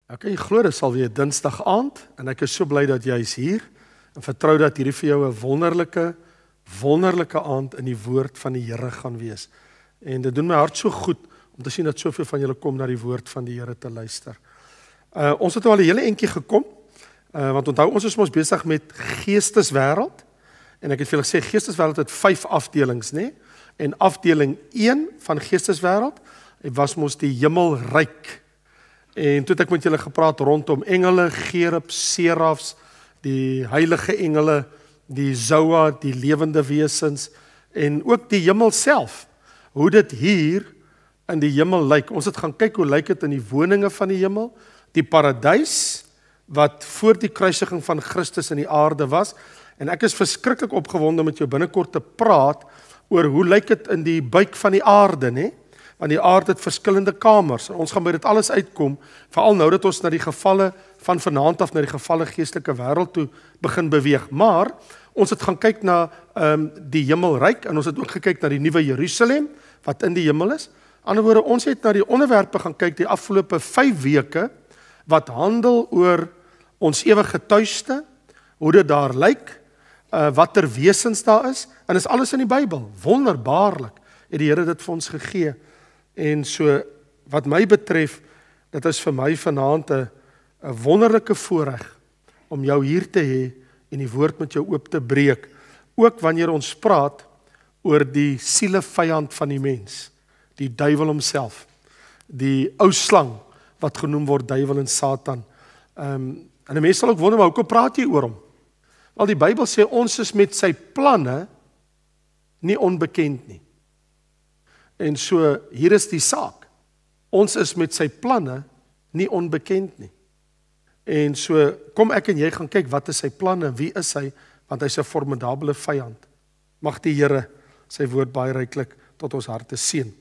Ek kan glo dit sal weer Dinsdag aand en ek is so bly dat jy is hier en vertrou dat hierdie vir jou 'n wonderlike aand in die woord van die Here gaan wees. En dit doen my hart so goed om te sien dat soveel van julle kom na die woord van die Here te luister. Ons het al 'n hele entjie gekom, want onthou ons is mos besig met Geesteswêreld en ek het vir julle gesê Geesteswêreld het 5 afdelings, nê? En afdeling 1 van Geesteswêreld was mos die Hemelryk. En toe het ek met julle gepraat rondom engele, gerubs, serafs, die heilige engele, die Zoa, die lewende wesens en ook die hemel self. Hoe dit hier in die hemel lyk. Ons het gaan kyk hoe lyk dit in die woninge van die hemel, die paradys wat voor die kruisiging van Christus in die aarde was. En ek is verskriklik opgewonde met jou binnekort te praat oor hoe lyk dit in die buik van die aarde, né? Want die aarde het verskillende kamers. Ons gaan by dit alles uitkom, veral nou dat ons na die gevalle van vanaand af na die gevalle geestelike wêreld toe begin beweeg. Maar ons het gaan kyk na die Hemelryk en ons het ook gekyk na die nuwe Jerusalem wat in die hemel is. Aan die ander woorde, ons het na die onderwerpe gaan kyk die afgelope 5 weke wat handel oor ons ewige tuiste, hoe dit daar lyk, watter wesens daar is en is alles in die Bybel. Wonderbaarlik het die Here dit vir ons gegee. En so wat my betref, dit is vir my vanaand 'n wonderlike voorreg om jou hier te hê en die woord met jou oop te breek. Ook wanneer ons praat oor die sielevyand van die mens, die duiwel homself, die ou slang wat genoem word duiwel en Satan. En 'n mens sal ook wonder, maar hoekom praat jy oor hom? Wel, die Bybel sê ons is met sy planne nie onbekend nie. En so, hier is die saak. Ons is met sy planne nie onbekend nie. En so, kom ek en jy gaan kyk wat is sy planne, wie is hy, want hy's 'n formidable vyand. Mag die Here sy woord baie ryklik tot ons harte seën.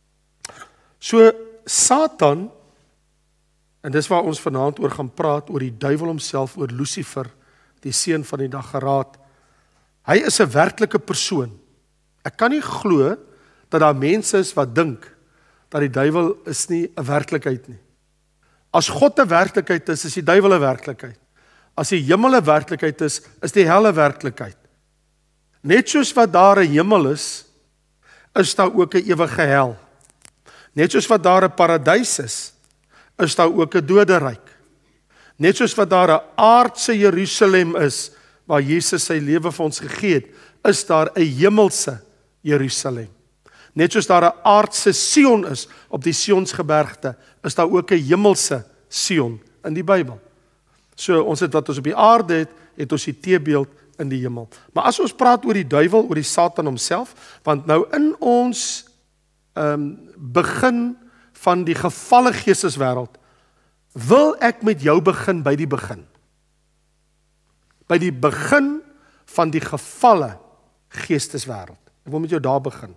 So, Satan, en dis waar ons vanaand oor gaan praat, oor die duiwel homself, oor Lucifer, die seun van die dageraad. Hy is 'n werklike persoon. Ek kan nie glo dat daar mense is wat dink dat die duiwel is nie 'n werklikheid nie. As God 'n werklikheid is die duiwel 'n werklikheid. As die hemel 'n werklikheid is die hel 'n werklikheid. Net soos wat daar 'n hemel is daar ook 'n ewige hel. Net soos wat daar 'n paradys is daar ook 'n doderyk. Net soos wat daar 'n aardse Jerusalem is waar Jesus sy lewe vir ons gegee het, is daar 'n hemelse Jerusalem. Net soos daar 'n aardse Sion is op die Sionsgebergte, is daar ook 'n hemelse Sion in die Bybel. So ons het wat ons op die aarde het ons die teebeeld in die hemel. Maar as ons praat oor die duiwel, oor die Satan homself, want nou in ons begin van die gevalle geesteswêreld, wil ek met jou begin by die begin. By die begin van die gevalle geesteswêreld. Ek wil met jou daar begin.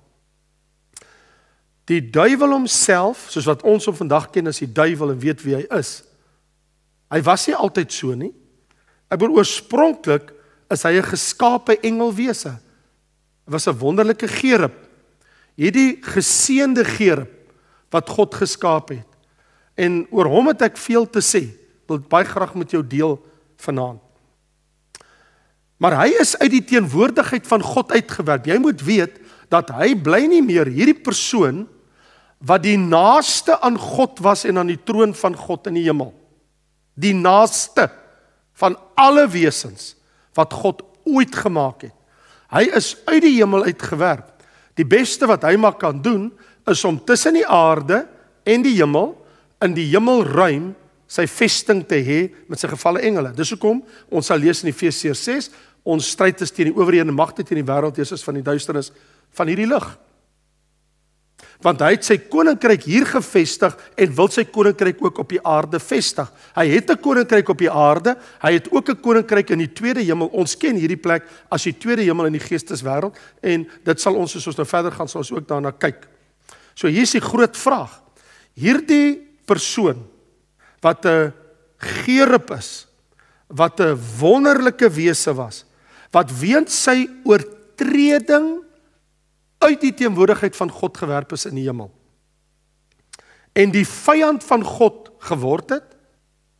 Die duiwel homself, soos wat ons hom vandag ken as die duiwel en weet wie hy is, hy was nie altyd so nie. Ek bedoel, oorspronklik is hy 'n geskape engelwese. Hy was 'n wonderlike gerub. Hierdie geseënde gerub wat God geskaap het. En oor hom het ek veel te sê. Ek wil baie graag met jou deel vanaand. Maar hy is uit die teenwoordigheid van God uitgewerk. Jy moet weet dat hy bly nie meer hierdie persoon wat die naaste aan God was en aan die troon van God in die hemel. Die naaste van alle wesens wat God ooit gemaak het. Hy is uit die hemel uitgewerk. Die beste wat hy maar kan doen is om tussen die aarde en die hemel in die hemelruim sy vesting te hê met sy gevalle engele. Dis hoekom ons sal lees in Efesiërs 6, ons stryd is teen die owerhede en magte teen die wêreldheersers van die duisternis van hierdie lig. Want hy het sy koninkryk hier gevestig en wil sy koninkryk ook op die aarde vestig. Hy het 'n koninkryk op die aarde, hy het ook 'n koninkryk in die tweede hemel. Ons ken hierdie plek as die tweede hemel in die geesteswêreld en dit sal ons, as ons nou verder gaan, sal ons ook daarna kyk. So hier is die groot vraag. Hierdie persoon wat 'n gerub is, wat 'n wonderlike wese was, wat weens sy oortreding uit die teenwoordigheid van God gewerp is in die hemel. En die vyand van God geword het,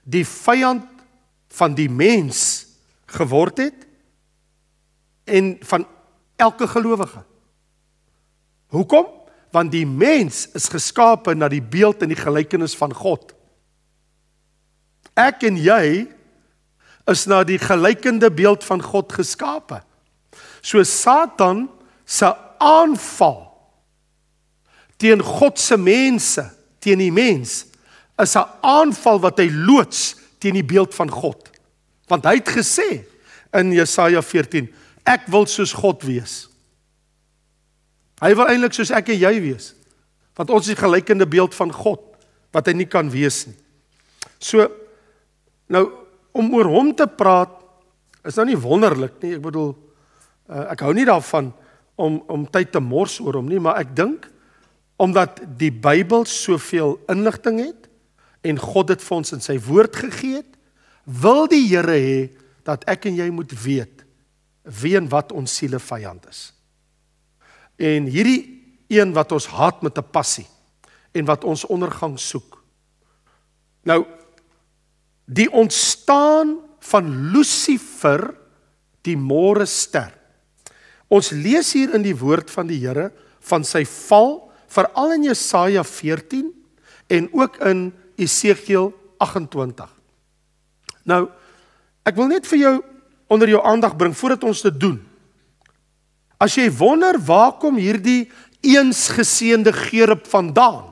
die vyand van die mens geword het en van elke gelowige. Hoekom? Want die mens is geskape na die beeld en die gelykenis van God. Ek en jy is na die gelykende beeld van God geskape. So Satan se aanval teen God se mense, teen die mens, is 'n aanval wat hy loods teen die beeld van God. Want hy het gesê in Jesaja 14, ek wil soos God wees. Hy wil eintlik soos ek en jy wees. Want ons is die gelykende beeld van God, wat hy nie kan wees nie. So, nou, om oor hom te praat, is nou nie wonderlik nie. Ek bedoel, ek hou nie daarvan om tyd te mors oor hom nie, maar ek dink, omdat die Bybel soveel inligting het, en God het vir ons in sy woord gegee het, wil die Here hê, dat ek en jy moet weet, wie en wat ons siele vyand is. En hierdie een wat ons haat met 'n passie, en wat ons ondergang soek. Nou, die ontstaan van Lucifer, die môrester. Ons lees hier in die woord van die Here, van sy val, veral in Jesaja 14, en ook in Esegiel 28. Nou, ek wil net vir jou onder jou aandag bring, voordat ons dit doen. As jy wonder, waar kom hierdie eensgeseënde gerub vandaan?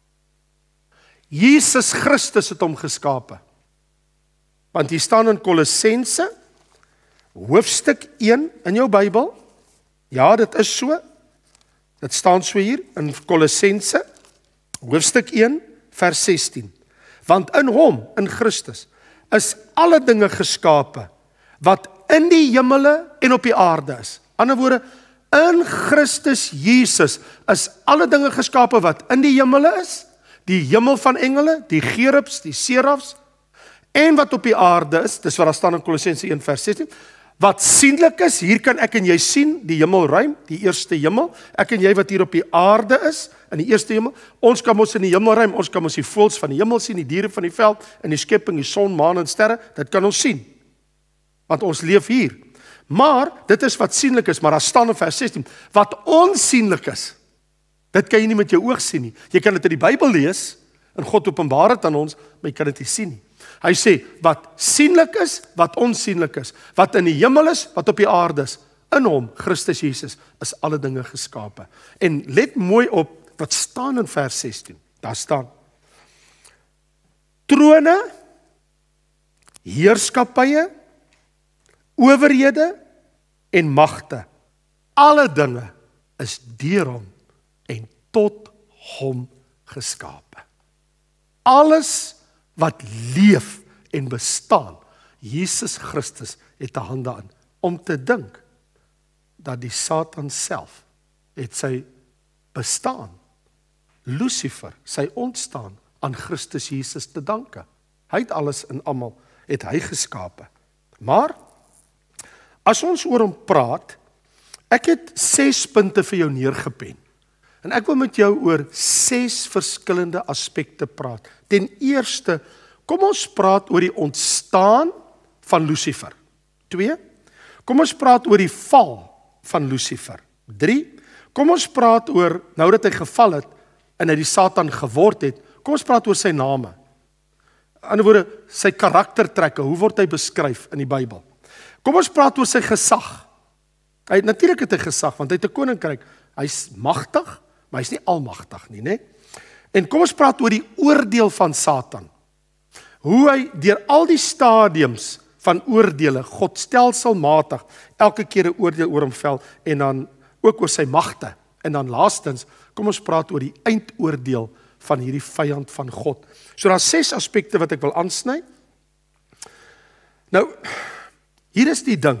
Jesus Christus het hom geskape. Want hier staan in Kolossense, hoofstuk 1 in jou Bybel, ja, dit is so, dit staan so hier, in Kolossense, hoofstuk 1, vers 16. Want in hom, in Christus, is alle dinge geskape, wat in die hemele en op die aarde is. Ander woorde, in Christus Jesus is alle dinge geskape wat in die hemele is, die hemel van engele, die gerubs, die serafs, en wat op die aarde is, dis wat daar staan in Kolossense 1 vers 16, wat sienlik is, hier kan ek en jy sien, die hemelruim, die eerste hemel, ek en jy wat hier op die aarde is, in die eerste hemel, ons kan ons in die hemelruim, ons kan ons die voëls van die hemel sien, die diere van die veld, in die skepping, die son, maan en sterre, dit kan ons sien, want ons leef hier. Maar, dit is wat sienlik is, maar daar staan in vers 16, wat onsienlik is, dit kan jy nie met jou oog sien nie. Jy kan dit in die Bybel lees, en God openbaar het aan ons, maar jy kan dit nie sien nie. Hy sê, wat sienlik is, wat onsienlik is, wat in die hemel is, wat op die aarde is, in hom, Christus Jesus, is alle dinge geskape. En let mooi op, wat staan in vers 16, daar staan, trone, heerskappye, owerhede en magte, alle dinge is deur hom en tot hom geskape. Alles wat leef en bestaan, Jesus Christus het 'n hand daarin, om te dink, dat die Satan self, het sy bestaan, Lucifer, sy ontstaan, aan Christus Jesus te danke. Hy het alles en almal, het hy geskape. Maar, as ons oor hom praat, ek het 6 punte vir jou neergepen. En ek wil met jou oor 6 verskillende aspekte praat. Ten eerste, kom ons praat oor die ontstaan van Lucifer. 2, kom ons praat oor die val van Lucifer. 3, kom ons praat oor, nou dat hy geval het, en hy die Satan geword het, kom ons praat oor sy name. In ander woorde, sy karaktertrekke, hoe word hy beskryf in die Bybel? Kom ons praat oor sy gesag. Natuurlik het hy gesag, want hy het 'n koninkryk. Hy's magtig, maar hy's nie almagtig nie, né? En kom ons praat oor die oordeel van Satan. Hoe hy deur al die stadiums van oordeele, God stelselmatig elke keer 'n oordeel oor hom vel, en dan ook oor sy magte. En dan laastens, kom ons praat oor die eindoordeel van hierdie vyand van God. So daar's 6 aspekte wat ek wil aansny. Nou, hier is die ding.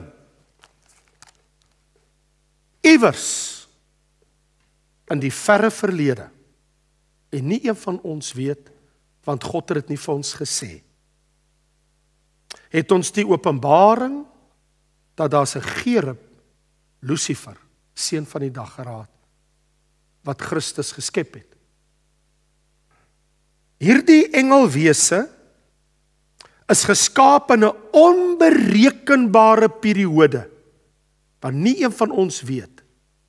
Iewers in die verre verlede, en nie een van ons weet, want God het dit nie vir ons gesê, het ons die openbaring, dat daar's 'n gerub, Lucifer, seun van die daggeraad, wat Christus geskep het. Hierdie engelwese is geskaap in 'n onberekenbare periode, wat nie een van ons weet.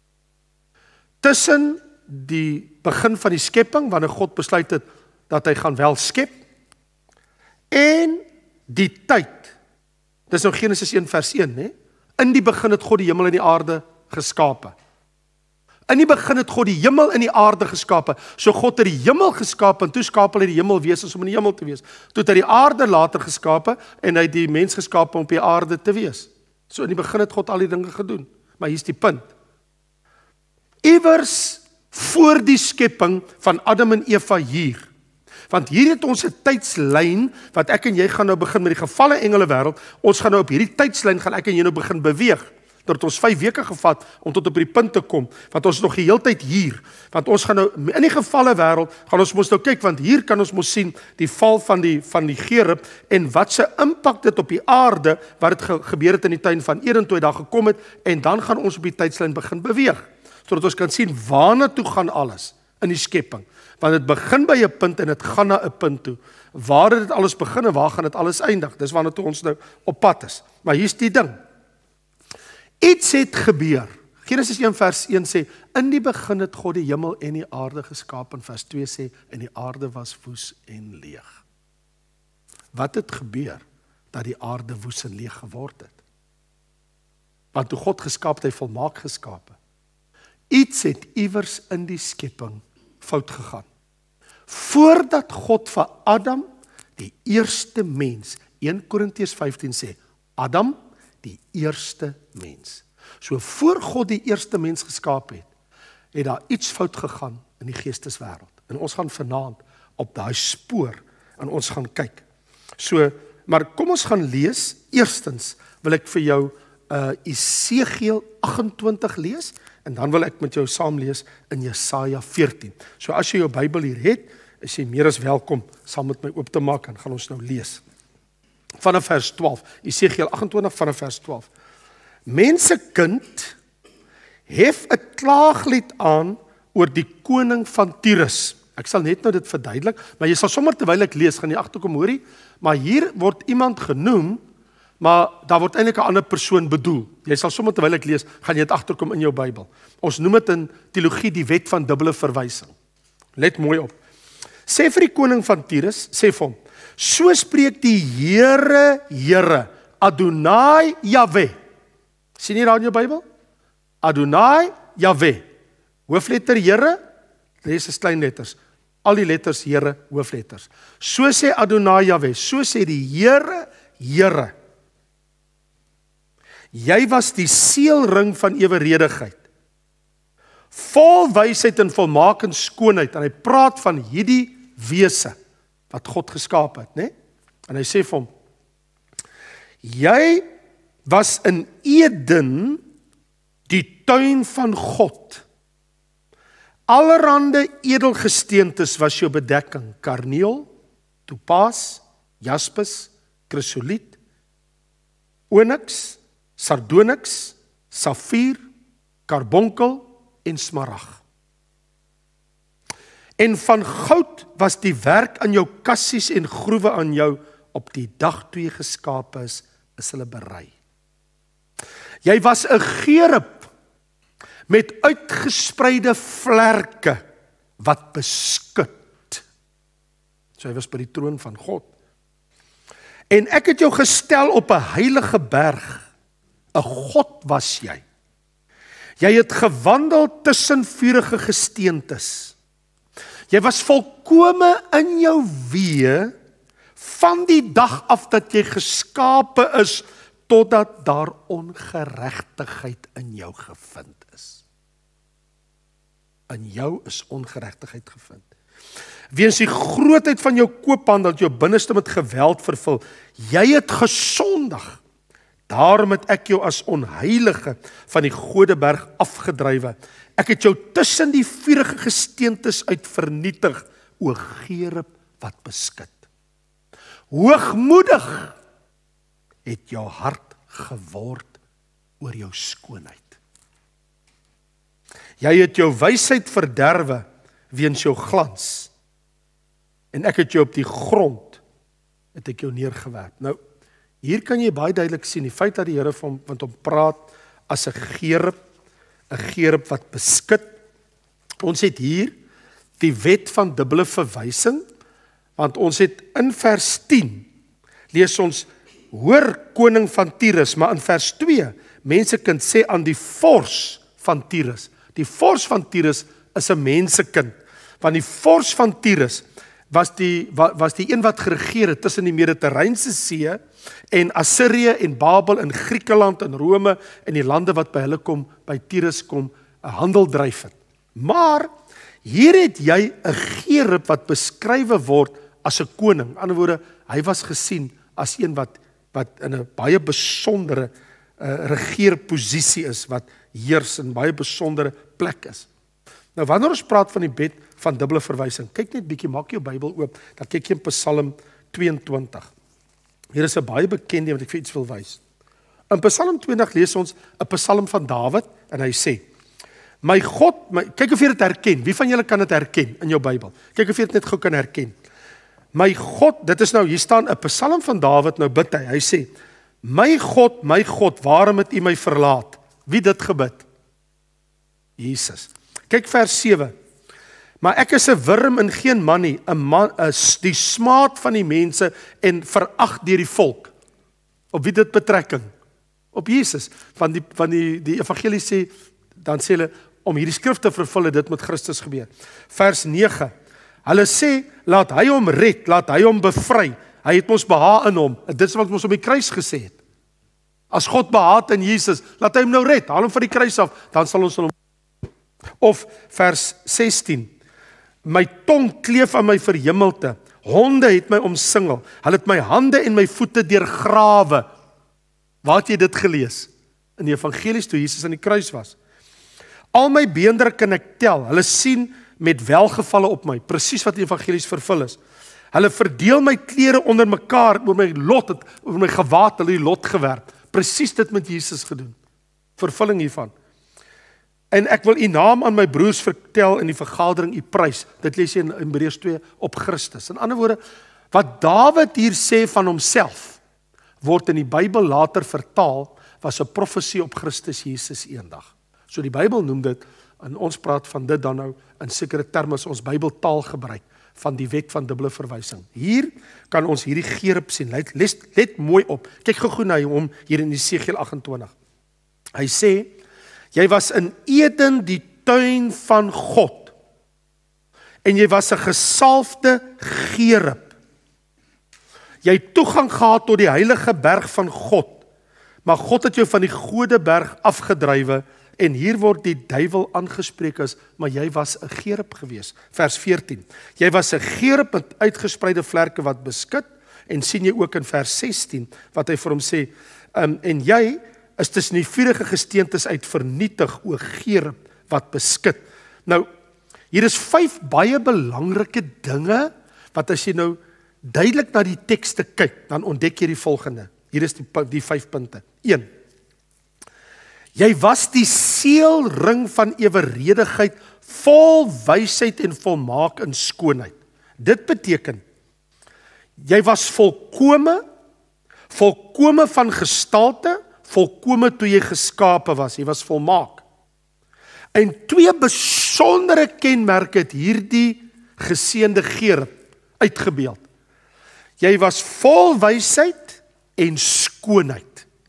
Tussen die begin van die skepping, wanneer God besluit het, dat hy gaan wel skep, en die tyd, dis nou Genesis 1 vers 1, né? In die begin het God die hemel en die aarde geskape. In die begin het God die hemel en die aarde geskape. So God het die hemel geskape, en toe skape hy die hemelwesens om in die hemel te wees. Toe het hy die aarde later geskape, en hy het die mens geskape om op die aarde te wees. So in die begin het God al die dinge gedoen. Maar hier is die punt. Iewers voor die skepping van Adam en Eva hier, want hier het ons 'n tydslyn, wat ek en jy gaan nou begin met die gevalle engele wêreld, ons gaan nou op hierdie tydslyn, gaan ek en jy nou begin beweeg, dat het ons 5 weke gevat, om tot op die punt te kom, want ons is nog die hele tyd hier, want ons gaan nou, in die gevalle wêreld, gaan ons mos nou kyk, want hier kan ons mos sien, die val van die Gerub, en wat se impak dit op die aarde, wat het gebeur het in die tuin van Eden, toe hy daar gekom het, en dan gaan ons op die tydslyn begin beweeg, sodat ons kan sien, waarna toe gaan alles, in die skepping, want het begin by 'n punt, en het gaan na 'n punt toe, waar het dit alles begin, en waar gaan dit alles eindig, dis waarna toe ons nou op pad is, maar hier is die ding, iets het gebeur, Genesis 1 vers 1 sê, in die begin het God die hemel en die aarde geskaap, en vers 2 sê, en die aarde was woes en leeg. Wat het gebeur, dat die aarde woes en leeg geword het? Want toe God geskaap het, hy volmaak geskape. Iets het iewers in die skepping fout gegaan. Voordat God vir Adam, die eerste mens, 1 Korintiërs 15 sê, Adam, die eerste mens. So voor God die eerste mens geskaap het, het daar iets fout gegaan in die geesteswêreld. En ons gaan vanaand op daai spoor, en ons gaan kyk. So, maar kom ons gaan lees, eerstens wil ek vir jou Esegiel 28 lees, en dan wil ek met jou saam lees in Jesaja 14. So as jy jou Bybel hier het, is jy meer as welkom saam met my oop te maak, en gaan ons nou lees. Vanaf vers 12, Esegiel 28 vanaf vers 12. Mensekind, hef 'n klaaglied aan oor die koning van Tyrus. Ek sal net nou dit verduidelik, maar jy sal sommer terwyl ek lees, gaan jy agterkom hoorie, maar hier word iemand genoem, maar daar word eintlik 'n ander persoon bedoel. Jy sal sommer terwyl ek lees, gaan jy dit agterkom in jou Bybel. Ons noem dit in teologie die wet van dubbele verwysing. Let mooi op. Sê vir die koning van Tyrus, sê vir hom, so spreek die Here, Adonai Jahwe. Sien jy daar in jou Bybel? Adonai Jahwe. Hoofletter Here, lees is klein letters. Al die letters Here, hoofletters. So sê Adonai Jahwe, so sê die Here. Jy was die seelring van eweredigheid, vol wysheid en volmaak skoonheid, en hy praat van hierdie wese, wat God geskaap het, né? En hy sê vir hom, jy was in Eden, die tuin van God, allerhande edelgesteentes was jou bedekking, karneel, topaas, jaspis, chrysoliet, onyx, sardonyx, safier, karbonkel en smarag. En van goud was die werk aan jou kassies en groewe aan jou, op die dag toe jy geskape is hulle berei. Jy was 'n gerub met uitgespreide vlerke wat beskut. So hy was by die troon van God. En ek het jou gestel op 'n heilige berg. 'n God was jy. Jy het gewandel tussen vurige gesteentes. Jy was volkome in jou weë van die dag af dat jy geskape is, totdat daar ongeregtigheid in jou gevind is. In jou is ongeregtigheid gevind. Weens die grootheid van jou koophandel, jou binneste met geweld vervul, jy het gesondig. Daarom het ek jou as onheilige van die Godeberg afgedrywe. Ek het jou tussen die vurige gesteentes uit vernietig, o gerub wat beskut. Hoogmoedig het jou hart geword oor jou skoonheid. Jy het jou wysheid verderwe weens jou glans. En ek het jou op die grond het ek jou neergewerp. Nou, hier kan jy baie duidelik sien, die feit dat die Here van hom praat as 'n gerub wat beskit. Ons het hier die wet van dubbele verwysing, want ons het in vers 10, lees ons, hoor koning van Tyrus, maar in vers 2, mense kan sê aan die vors van Tyrus. Die vors van Tyrus is 'n mensekind, want die vors van Tyrus was die een wat geregeer het tussen die Mediterrane See en Assirië en Babel en Griekeland en Rome en die lande wat by hulle kom, by Tyrus kom, 'n handel dryf het. Maar hier het jy 'n gerub wat beskrywe word as 'n koning. In ander woorde, hy was gesien as een wat in 'n baie besondere regeerposisie is, wat heers in baie besondere plek is. Nou wanneer ons praat van die wet van dubbele verwysing, kyk net bietjie, maak jou Bybel oop, dan kyk jy in Psalm 22. Hier is 'n baie bekende wat ek vir iets wil wys. In Psalm 20 lees ons 'n Psalm van Dawid en hy sê: My God, kyk of jy dit herken. Wie van julle kan dit herken in jou Bybel? Kyk of jy dit net gou kan herken. My God, dit is nou, hier staan 'n Psalm van Dawid, nou bid hy. Hy sê: my God, waarom het U my verlaat? Wie dit gebid? Jesus. Kyk vers 7. Maar ek is 'n wurm en geen man nie, 'n man is die smaad van die mense en verag deur die volk. Op wie dit betrekking? Op Jesus. Van die evangelie sê, dan sê hulle, om hierdie skrif te vervul, dit met Christus gebeur. Vers 9. Hulle sê, laat hy hom red, laat hy hom bevry. Hy het ons behaag in hom. Dit is wat ons op die kruis gesê het. As God behaag in Jesus, laat hy hom nou red, haal hom van die kruis af, dan sal ons hom. Of vers 16. My tong kleef aan my verhemelte. Honde het my omsingel. Hulle het my hande en my voete deurgrawe. Waar het jy dit gelees? In die evangelies toe Jesus aan die kruis was. Al my beendere kan ek tel. Hulle sien met welgevalle op my. Presies wat die evangelies vervul is. Hulle verdeel my klere onder mekaar, oor my lot, oor my gewaad, hulle die lot gewerp. Presies dit met Jesus gedoen. Vervulling hiervan. En ek wil U naam aan my broers vertel in die vergadering U prys. Dit lees jy in Hebreërs 2 op Christus. In ander woorde, wat Dawid hier sê van homself, word in die Bybel later vertaal, was 'n profesie op Christus Jesus eendag. So die Bybel noem dit, en ons praat van dit dan nou in sekere terme as ons Bybeltaal gebruik, van die wet van dubbele verwysing. Hier kan ons hierdie gerub sien. Let mooi op. Kyk gou na hom hier in Esegiel 28. Hy sê, jy was in Eden die tuin van God. En jy was 'n gesalfde gerub. Jy het toegang gehad tot die heilige berg van God. Maar God het jou van die Godeberg afgedrywe. En hier word die duiwel aangespreek as, maar jy was 'n gerub gewees. Vers 14. Jy was 'n gerub met uitgespreide vlerke wat beskit. En sien jy ook in vers 16, wat hy vir hom sê, en jy is tussen die vurige gesteentes uit vernietig, o gerub wat beskit. Nou, hier is 5 baie belangrike dinge, wat as jy nou duidelik na die tekste kyk, dan ontdek jy die volgende. Hier is die 5 punte. 1. Jy was die seelring van eweredigheid, vol wysheid en volmaak in skoonheid. Dit beteken, jy was volkome van gestalte, volkome toe jy geskape was, jy was volmaak. En 2 besondere kenmerke het hierdie geseënde gerub uitgebeeld. Jy was vol wysheid en skoonheid.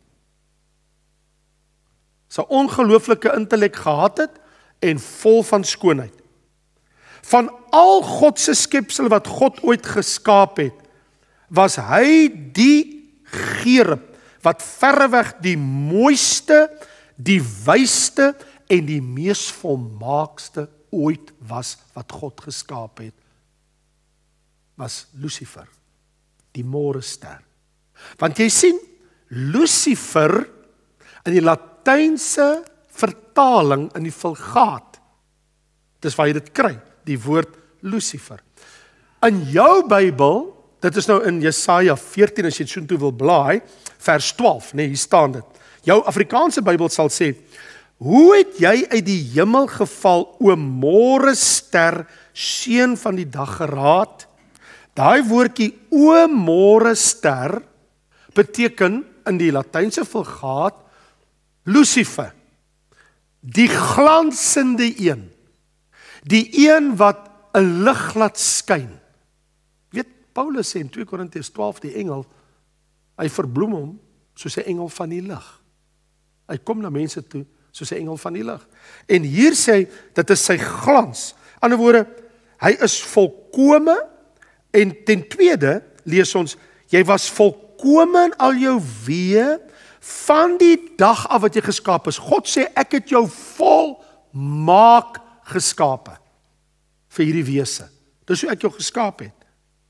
Sy ongelooflike intellek gehad het en vol van skoonheid. Van al God se skepsel wat God ooit geskaap het, was hy die gerub wat verreweg die mooiste, die wysste en die mees volmaakste ooit was wat God geskaap het, was Lucifer, die môrester. Want jy sien, Lucifer in die Latynse vertaling in die Vulgaat, dis waar jy dit kry, die woord Lucifer. In jou Bybel, dit is nou in Jesaja 14, as jy het soontoe wil blaai, vers 12, nee, hier staan dit. Jou Afrikaanse Bybel sal sê, hoe het jy uit die hemel geval, o môrester, seun van die dag geraad? Daai woordjie o môre ster beteken in die Latynse Vulgaat Lucifer, die glansende een, die een wat 'n lig laat skyn. Weet, Paulus sê in 2 Korintiërs 12, die engel, hy verbloem hom soos 'n engel van die lig. Hy kom na mense toe soos 'n engel van die lig. En hier sê hy, dit is sy glans. Aan die ander woorde, hy is volkome, en ten tweede, lees ons, jy was volkome in al jou weë, van die dag af wat jy geskaap is. God sê, ek het jou volmaak geskape, vir hierdie wese. Dis hoe ek jou geskaap het.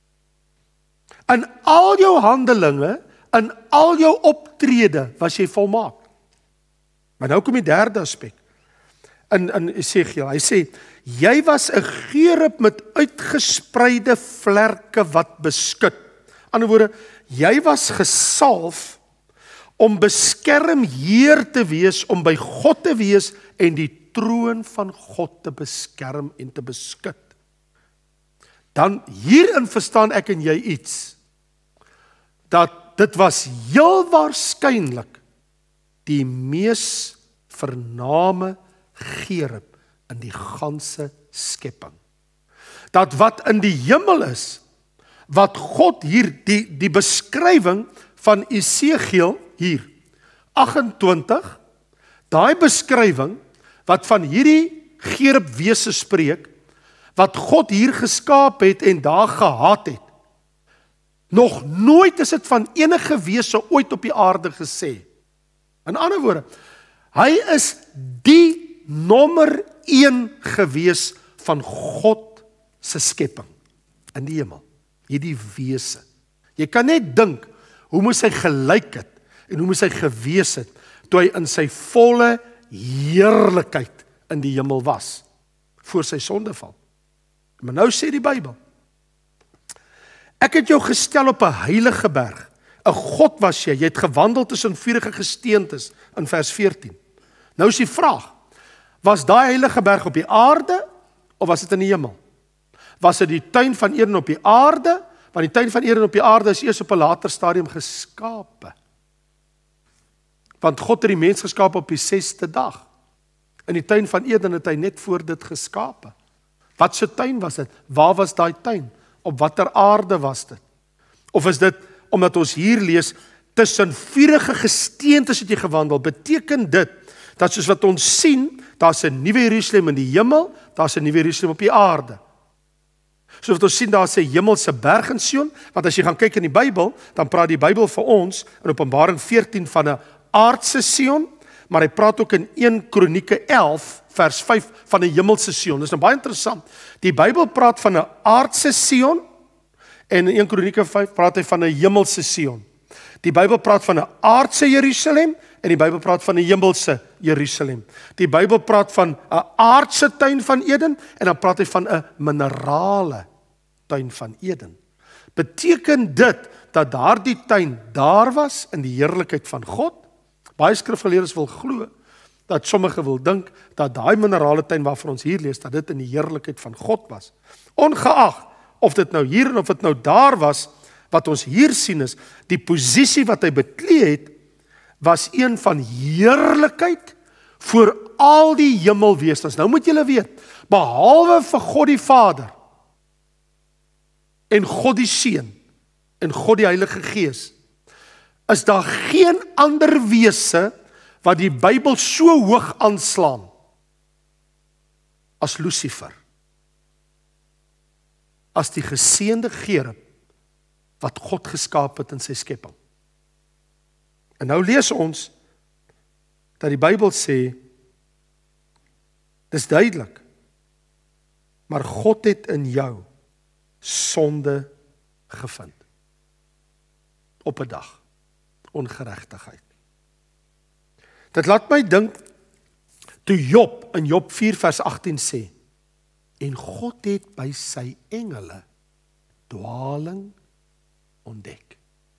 In al jou handelinge, in al jou optrede, was jy volmaak. Maar nou kom die derde aspek. In Esegiel, hy sê, jy was 'n geurop met uitgespreide vlerke wat beskud. Aan die ander woorde, jy was gesalf om beskermheer te wees, om by God te wees en die troon van God te beskerm en te beskud. Dan hierin verstaan ek en jy iets, dat dit was heel waarskynlik die mees vername geurop in die ganse skepping. Dat wat in die hemel is, wat God hier, die beskrywing van Esegiel hier, 28, daai beskrywing, wat van hierdie geurop wese spreek, wat God hier geskaap het en daar gehad het, nog nooit is dit van enige wese ooit op die aarde gesê. In ander woorde, hy is die nommer 1 gewees van God se skepping in die hemel, hierdie wese. Jy kan net dink, hoe moes hy gelyk het, en hoe moes hy gewees het, toe hy in sy volle heerlikheid in die hemel was, voor sy sondeval. Maar nou sê die Bybel, ek het jou gestel op 'n heilige berg, 'n God was jy, jy het gewandel tussen vuurige gesteentes, in vers 14. Nou is die vraag, was daai heilige berg op die aarde, of was dit in die hemel? Was dit die tuin van Eden op die aarde, want die tuin van Eden op die aarde is eers op 'n later stadium geskape. Want God het die mens geskaap op die 6de dag. In die tuin van Eden het hy net voor dit geskape. Wat se tuin was dit? Waar was daai tuin? Op watter aarde was dit? Of is dit, omdat ons hier lees, tussen vuurige gesteentes het jy gewandel, beteken dit, dat soos wat ons sien, daar's 'n nuwe Jerusalem in die hemel, daar's 'n nuwe Jerusalem op die aarde. Soos wat ons sien, daar's 'n hemelse berg in Sion, want as jy gaan kyk in die Bybel, dan praat die Bybel vir ons, in Openbaring 14 van 'n aardse Sion, maar hy praat ook in 1 Kronieke 11, vers 5, van 'n hemelse Sion. Dit is nou baie interessant. Die Bybel praat van 'n aardse Sion, en in 1 Kronieke 5 praat hy van 'n hemelse Sion. Die Bybel praat van 'n aardse Jerusalem, en die Bybel praat van 'n hemelse Jerusalem. Die Bybel praat van 'n aardse tuin van Eden, en dan praat hy van 'n minerale tuin van Eden. Beteken dit, dat daardie tuin daar was, in die heerlikheid van God? Baie skrifgeleerdes wil glo, dat sommige wil dink, dat daai minerale tuin waarvan ons hier lees, dat dit in die heerlikheid van God was. Ongeag, of dit nou hier en of dit nou daar was, wat ons hier sien is, die posisie wat hy beklee het, was een van heerlikheid, voor al die hemelwesens. Nou moet julle weet, behalwe vir God die Vader, en God die Seun, en God die Heilige Gees, is daar geen ander wese, wat die Bybel so hoog aanslaan, as Lucifer, as die geseënde geurop, wat God geskaap het in sy skepping. En nou lees ons, dat die Bybel sê, dis duidelik, maar God het in jou sonde gevind. Op 'n dag, ongeregtigheid. Dit laat my dink, toe Job, in Job 4 vers 18 sê, en God het by sy engele dwaling ontdek.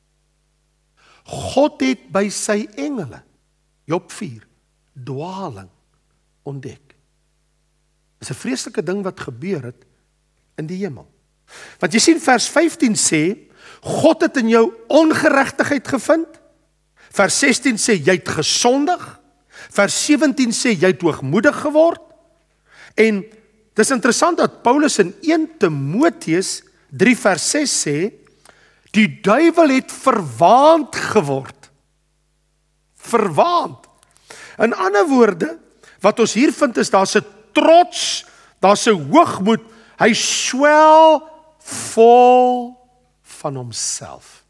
God het by sy engele, Job 4, dwaling ontdek. Dit is 'n vreeslike ding wat gebeur het in die hemel. Want jy sien vers 15 sê, God het in jou ongeregtigheid gevind. Vers 16 sê, jy het gesondig. Vers 17 sê, jy het hoogmoedig geword. En dis interessant dat Paulus in 1 Timoteus 3 vers 6 sê, die duiwel het verwaand geword. Verwaand. In ander woorde, wat ons hier vind is, daar's 'n trots, daar's 'n hoogmoed, hy swel vol van homself.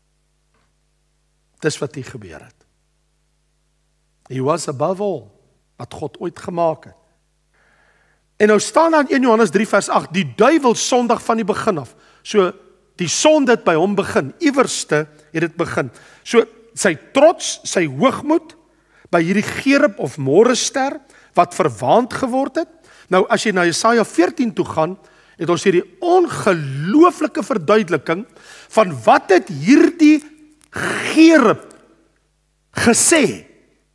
Dis wat hier gebeur het. He was above all, wat God ooit gemaak het. En nou staan daar in 1 Johannes 3 vers 8, die duiwel sondig van die begin af. So, die sonde het by hom begin, iewerste het dit begin. So, sy trots, sy hoogmoed, by hierdie Gerub of Morgenster, wat verwaand geword het. Nou, as jy na Jesaja 14 toe gaan, het ons hierdie ongelooflike verduideliking, van wat het hierdie Gerub gesê.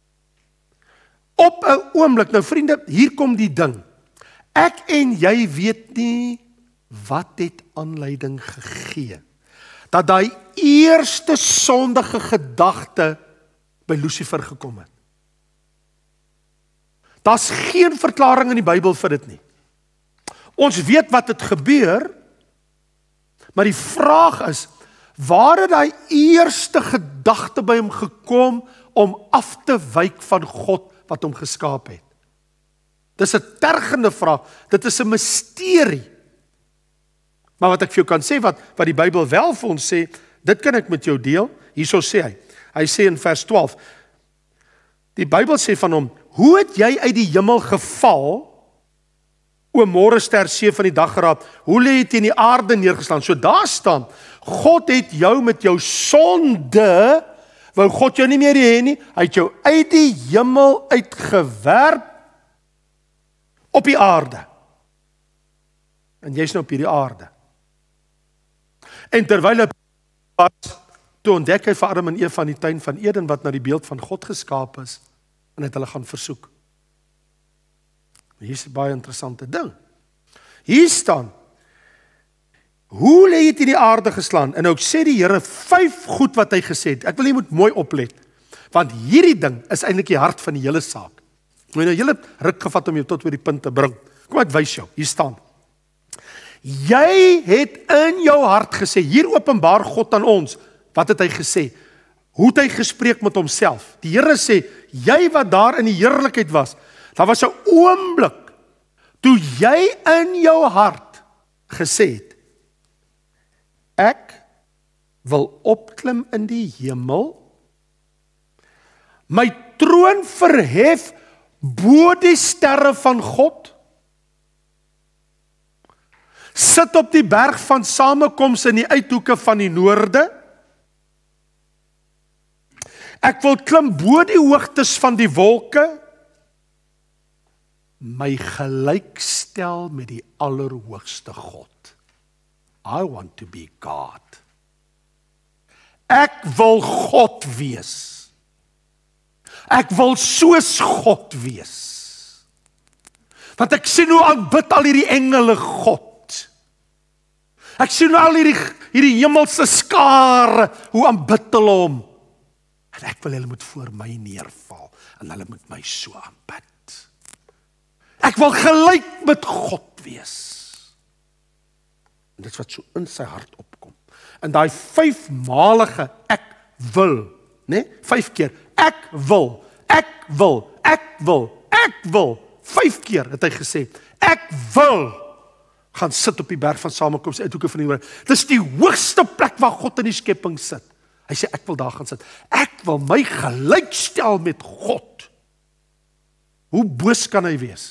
Op 'n oomblik, nou vriende, hier kom die ding. Ek en jy weet nie wat het aanleiding gegee dat daai eerste sondige gedagte by Lucifer gekom het. Daar's geen verklaring in die Bybel vir dit nie. Ons weet wat het gebeur, maar die vraag is, waar het daai eerste gedagte by hom gekom om af te wyk van God wat hom geskaap het? Dis 'n tergende vraag, dit is 'n misterie. Maar wat ek vir jou kan sê, wat die Bybel wel vir ons sê, dit kan ek met jou deel, hierso sê hy sê in vers 12, die Bybel sê van hom, hoe het jy uit die hemel geval, o Morgenster, seun van die daggeraad, hoe lê jy teen die aarde neergeslaan? So daar staan, God het jou met jou sonde, wou God jou nie meer hê nie, hy het jou uit die hemel uitgewerp, op die aarde. En jy's nou op hierdie aarde. En terwyl hy was, toe ontdek hy vir Adam en Eva in die tuin van Eden, wat na die beeld van God geskaap is, en het hulle gaan versoek. Hier is 'n baie interessante ding. Hier staan, hoe lê jy teen die aarde geslaan? En nou sê die Here 5 goed wat hy gesê het. Ek wil jy moet mooi oplet, want hierdie ding is eintlik die hart van die hele saak. Ek het nou 'n hele ruk gevat om jou tot oor die punt te bring. Kom ek wys jou, hier staan. Jy het in jou hart gesê, hier openbaar God aan ons, wat het hy gesê? Hoe het hy gespreek met homself? Die Here sê, jy wat daar in die heerlikheid was, daar was 'n oomblik, toe jy in jou hart gesê het, ek wil opklim in die hemel, my troon verhef bo die sterre van God, sit op die berg van samekoms in die uithoeke van die noorde, ek wil klim bo die hoogtes van die wolke, my gelykstel met die allerhoogste God. I want to be God. Ek wil God wees. Ek wil soos God wees. Want ek sien hoe aanbid al hierdie engele God. Ek sien al hierdie hemelse skare, hoe aanbid hulle hom. En ek wil hulle moet voor my neerval, en hulle moet my so aanbid. Ek wil gelyk met God wees. En dit is wat so in sy hart opkom. En daai 5-malige ek wil, né? 5 keer, ek wil, ek wil, ek wil, ek wil. 5 keer het hy gesê, ek wil gaan sit op die berg van samekoms, uithoeke van die noorde. Dis die hoogste plek waar God in die skepping sit. Hy sê, ek wil daar gaan sit. Ek wil my gelykstel met God. Hoe boos kan hy wees?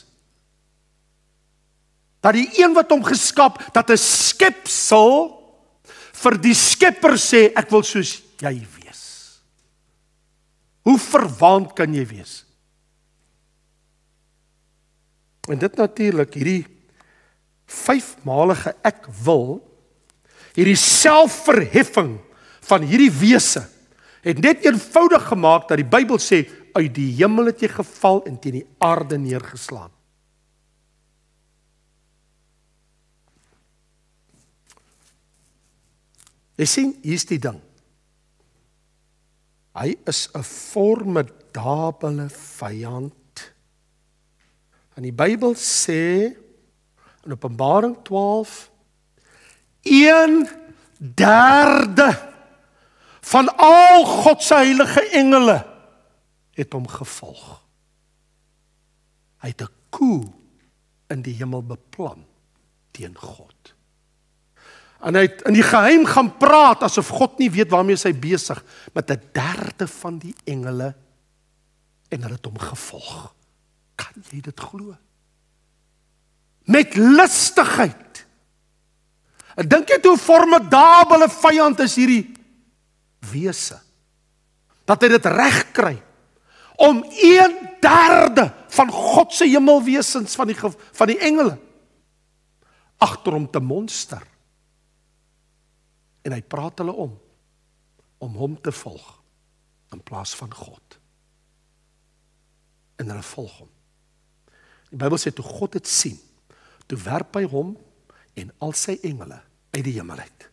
Dat die een wat hom geskap, dat 'n skepsel vir die Skepper sê, ek wil soos jy wees. Hoe verwaand kan jy wees? En dit natuurlik, hierdie 5-malige ek wil, hierdie selfverheffing van hierdie wese, het net eenvoudig gemaak dat die Bybel sê, uit die hemel het jy geval en teen die aarde neergeslaan. Jy sien, hier is die ding. Hy is 'n formidabele vyand. En die Bybel sê in Openbaring 12, 1/3 van al God se heilige engele het hom gevolg. Hy het 'n coup in die hemel beplan teen God. En hy het in die geheim gaan praat asof God nie weet waarmee hy besig met 1/3 van die engele en hulle het hom gevolg. Kan jy dit glo? Met lustigheid. Ek dink jy hoe formidabele vyand is hierdie wese. Dat hy dit reg kry om 1/3 van God se hemelwesens van die engele agter hom te monster. En hy praat hulle om hom te volg in plaas van God. En hulle volg hom. Die Bybel sê toe God het sien, toe werp hy hom en al sy engele uit die hemel uit.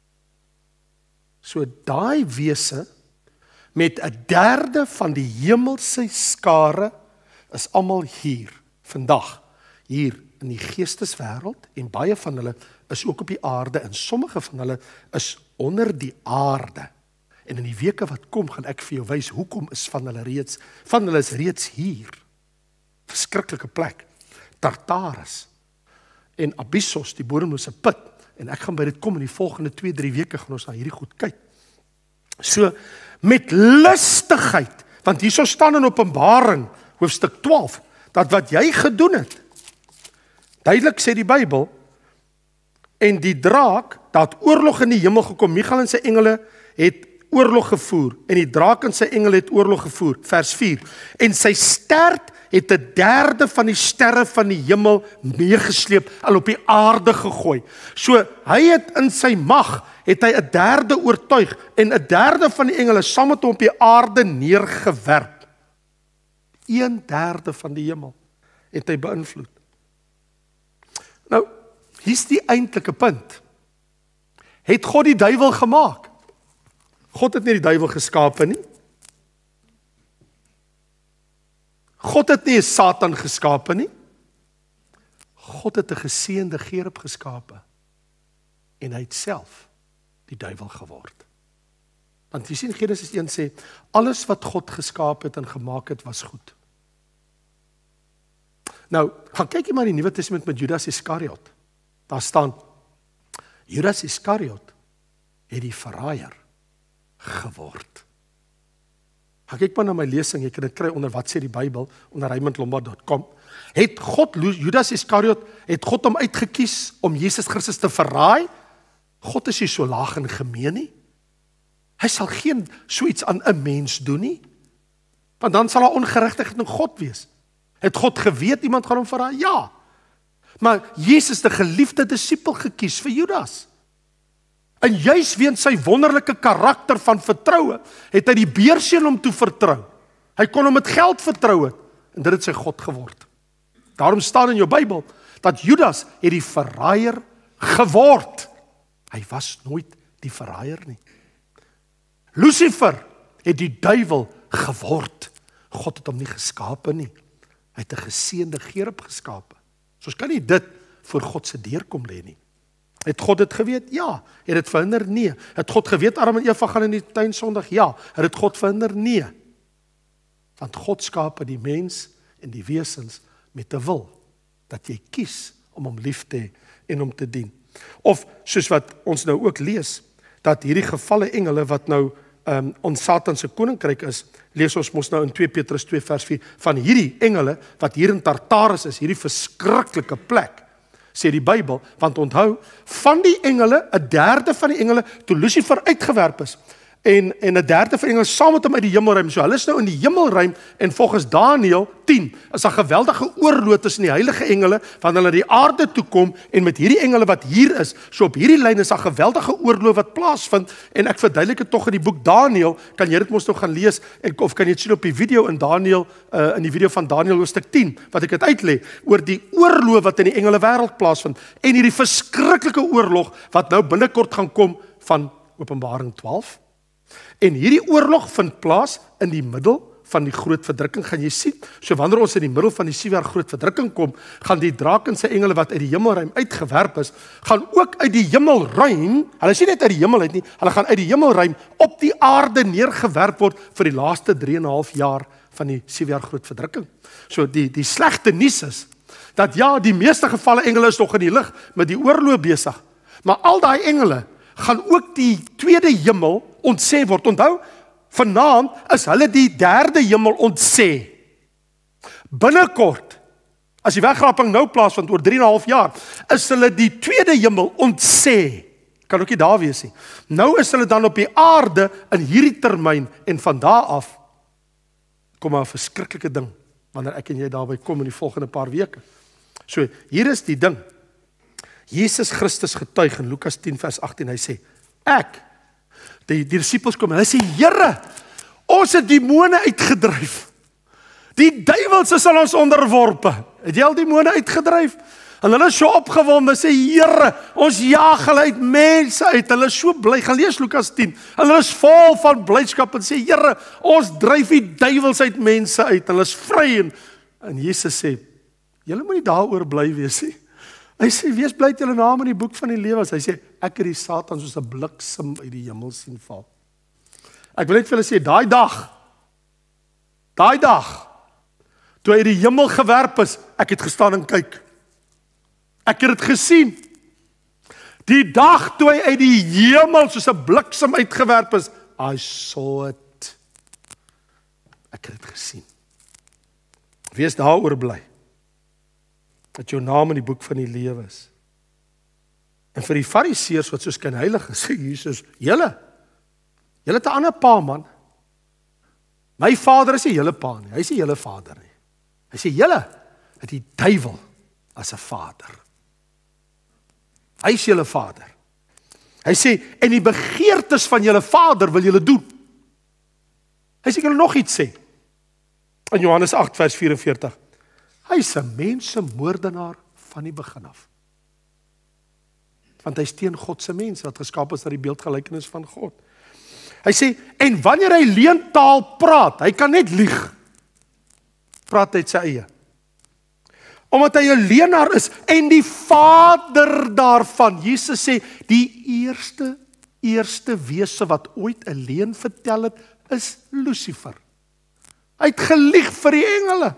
So daai wese met 1/3 van die hemelse skare is almal hier vandag, hier in die geesteswêreld, en baie van hulle is ook op die aarde, en sommige van hulle is onder die aarde. En in die weke wat kom, gaan ek vir jou wys hoekom is van hulle is reeds hier. Verskriklike plek. Tartarus en Abyssos, die bodemlose put. En ek gaan by dit kom in die volgende 2-3 weke gaan ons na hierdie goed kyk. So met lustigheid, want hierso staan in Openbaring hoofstuk 12 dat wat jy gedoen het. Duidelik sê die Bybel, en die draak, dat oorlog in die hemel gekom, Michael en sy engele het oorlog gevoer, en die draak en sy engele het oorlog gevoer, vers 4, en sy stert het 1/3 van die sterre van die hemel meegesleep, al op die aarde gegooi. So, hy het in sy mag, het hy 1/3 oortuig, en 1/3 van die engele saam met hom op die aarde neergewerp. 1/3 van die hemel het hy beïnvloed. Nou, hier's die eintlike punt. Het God die duiwel gemaak? God het nie die duiwel geskape nie. God het nie Satan geskape nie. God het 'n geseënde gerub geskape. En hy het self die duiwel geword. Want jy sien Genesis 1 sê, alles wat God geskaap het en gemaak het, was goed. Nou, gaan kyk jy maar in die Nuwe Testament met Judas Iskariot. Daar staan, Judas Iskariot het die verraaier geword. Gaan kyk maar na my lesing, jy kan dit kry onder wat sê die Bybel, onder raymondlombard.com. Het God, Judas Iskariot, het God hom uitgekies om Jesus Christus te verraai? God is nie so laag en gemeen nie. Hy sal geen so iets aan 'n mens doen nie. Want dan sal daar ongeregtigheid in God wees. Het God geweet iemand gaan hom verraai? Ja. Maar Jesus, die geliefde disipel, gekies vir Judas. En juis weens sy wonderlike karakter van vertroue, het hy die beerseen hom toe vertrou. Hy kon hom met geld vertrou het, en dit het sy God geword. Daarom staan in jou Bybel, dat Judas het die verraaier geword. Hy was nooit die verraaier nie. Lucifer het die duiwel geword. God het hom nie geskape nie. Hy het 'n geseënde gerub geskape. So kan nie dit voor God se deur kom lê nie. Het God dit geweet? Ja. Het dit verhinder? Nee. Het God geweet Adam en Eva gaan in die tuin sondig? Ja. Het dit God verhinder? Nee. Want God skape die mens en die wesens met 'n wil, dat jy kies om hom lief te hê en hom te dien. Of soos wat ons nou ook lees, dat hierdie gevalle engele wat nou ons Satan se koninkryk is, lees ons mos nou in 2 Petrus 2 vers 4, van hierdie engele wat hier in Tartarus is, hierdie verskriklike plek, sê die Bybel, want onthou, van die engele, 1/3 van die engele, toe Lucifer uitgewerp is, en 1/3 van die engele saam met hom uit die hemelruim, so hulle is nou in die hemelruim, en volgens Daniël 10, is daar geweldige oorlog tussen die heilige engele, van hulle die aarde toe kom, en met hierdie engele wat hier is, so op hierdie lyn is daar geweldige oorlog wat plaasvind, en ek verduidelik dit tog in die boek Daniël, kan jy dit mos nou gaan lees, of kan jy dit sien op die video in Daniël, in die video van Daniël hoofstuk 10, wat ek het uitlê, oor die oorlog wat in die engele wêreld plaasvind, en hierdie verskriklike oorlog, wat nou binnekort gaan kom, van Openbaring 12. En hierdie oorlog vind plaas in die middel van die groot verdrukking, gaan jy sien. So wanneer ons in die middel van die 7 jaar groot verdrukking kom, gaan die draak en sy engele wat uit die hemelruim uitgewerp is, gaan ook uit die hemelruim, hulle is nie net uit die hemel uit nie, hulle gaan uit die hemelruim op die aarde neergewerp word vir die laaste 3,5 jaar van die 7 jaar groot verdrukking. So die slegte nuus is, dat ja, die meeste gevalle engele is nog in die lug met die oorlog besig, maar al daai engele gaan ook die tweede hemel ontsê word. Onthou, vanaand is hulle die derde hemel ontsê. Binnekort, as die wegraping nou plaasvind oor 3,5 jaar, is hulle die tweede hemel ontsê. Kan ook nie daar wees nie. Nou is hulle dan op die aarde in hierdie termyn en van daar af kom 'n verskriklike ding wanneer ek en jy daarby kom in die volgende paar weke. So, hier is die ding. Jesus Christus getuig in Lukas 10 vers 18, hy sê, die disippels kom en hy sê, Here, ons het demone uitgedryf. Die duiwels is aan ons onderworpe. Het jy al demone uitgedryf? En hulle is so opgewonde, sê, Here, ons jaag hulle uit mense uit. Hulle is so bly, gaan lees Lukas 10. Hulle is vol van blydskap en sê, Here, ons dryf die duiwels uit mense uit. Hulle is vry. En Jesus sê, julle moet nie daaroor bly wees nie. Hy sê, wees bly dat julle naam in die boek van die lewe is. Hy sê, ek het die Satan soos 'n bliksem uit die hemel sien val. Ek wil net vir julle sê, daai dag, toe hy uit die hemel gewerp is, ek het gestaan en kyk. Ek het dit gesien. Die dag toe hy uit die hemel soos 'n bliksem uitgewerp is, I saw it. Ek het dit gesien. Wees daaroor bly dat jou naam in die boek van die lewe is. En vir die fariseërs wat so skynheilig is, sê Jesus, julle het 'n ander pa, man. My vader is nie julle pa nie, hy is nie julle vader nie. Hy sê, julle het die duiwel as 'n vader. Hy is julle vader. Hy sê, en die begeertes van julle vader wil julle doen. Hy sê, ek wil nog iets sê. In Johannes 8 vers 44. Hy is 'n mensemoordenaar van die begin af. Want hy is teen God se mens wat geskaap is na die beeldgelykenis van God. Hy sê, en wanneer hy leentaal praat, hy kan net lieg. Praat uit sy eie. Omdat hy 'n leenaar is en die vader daarvan. Jesus sê, die eerste wese wat ooit 'n leuen vertel het, is Lucifer. Hy het gelieg vir die engele.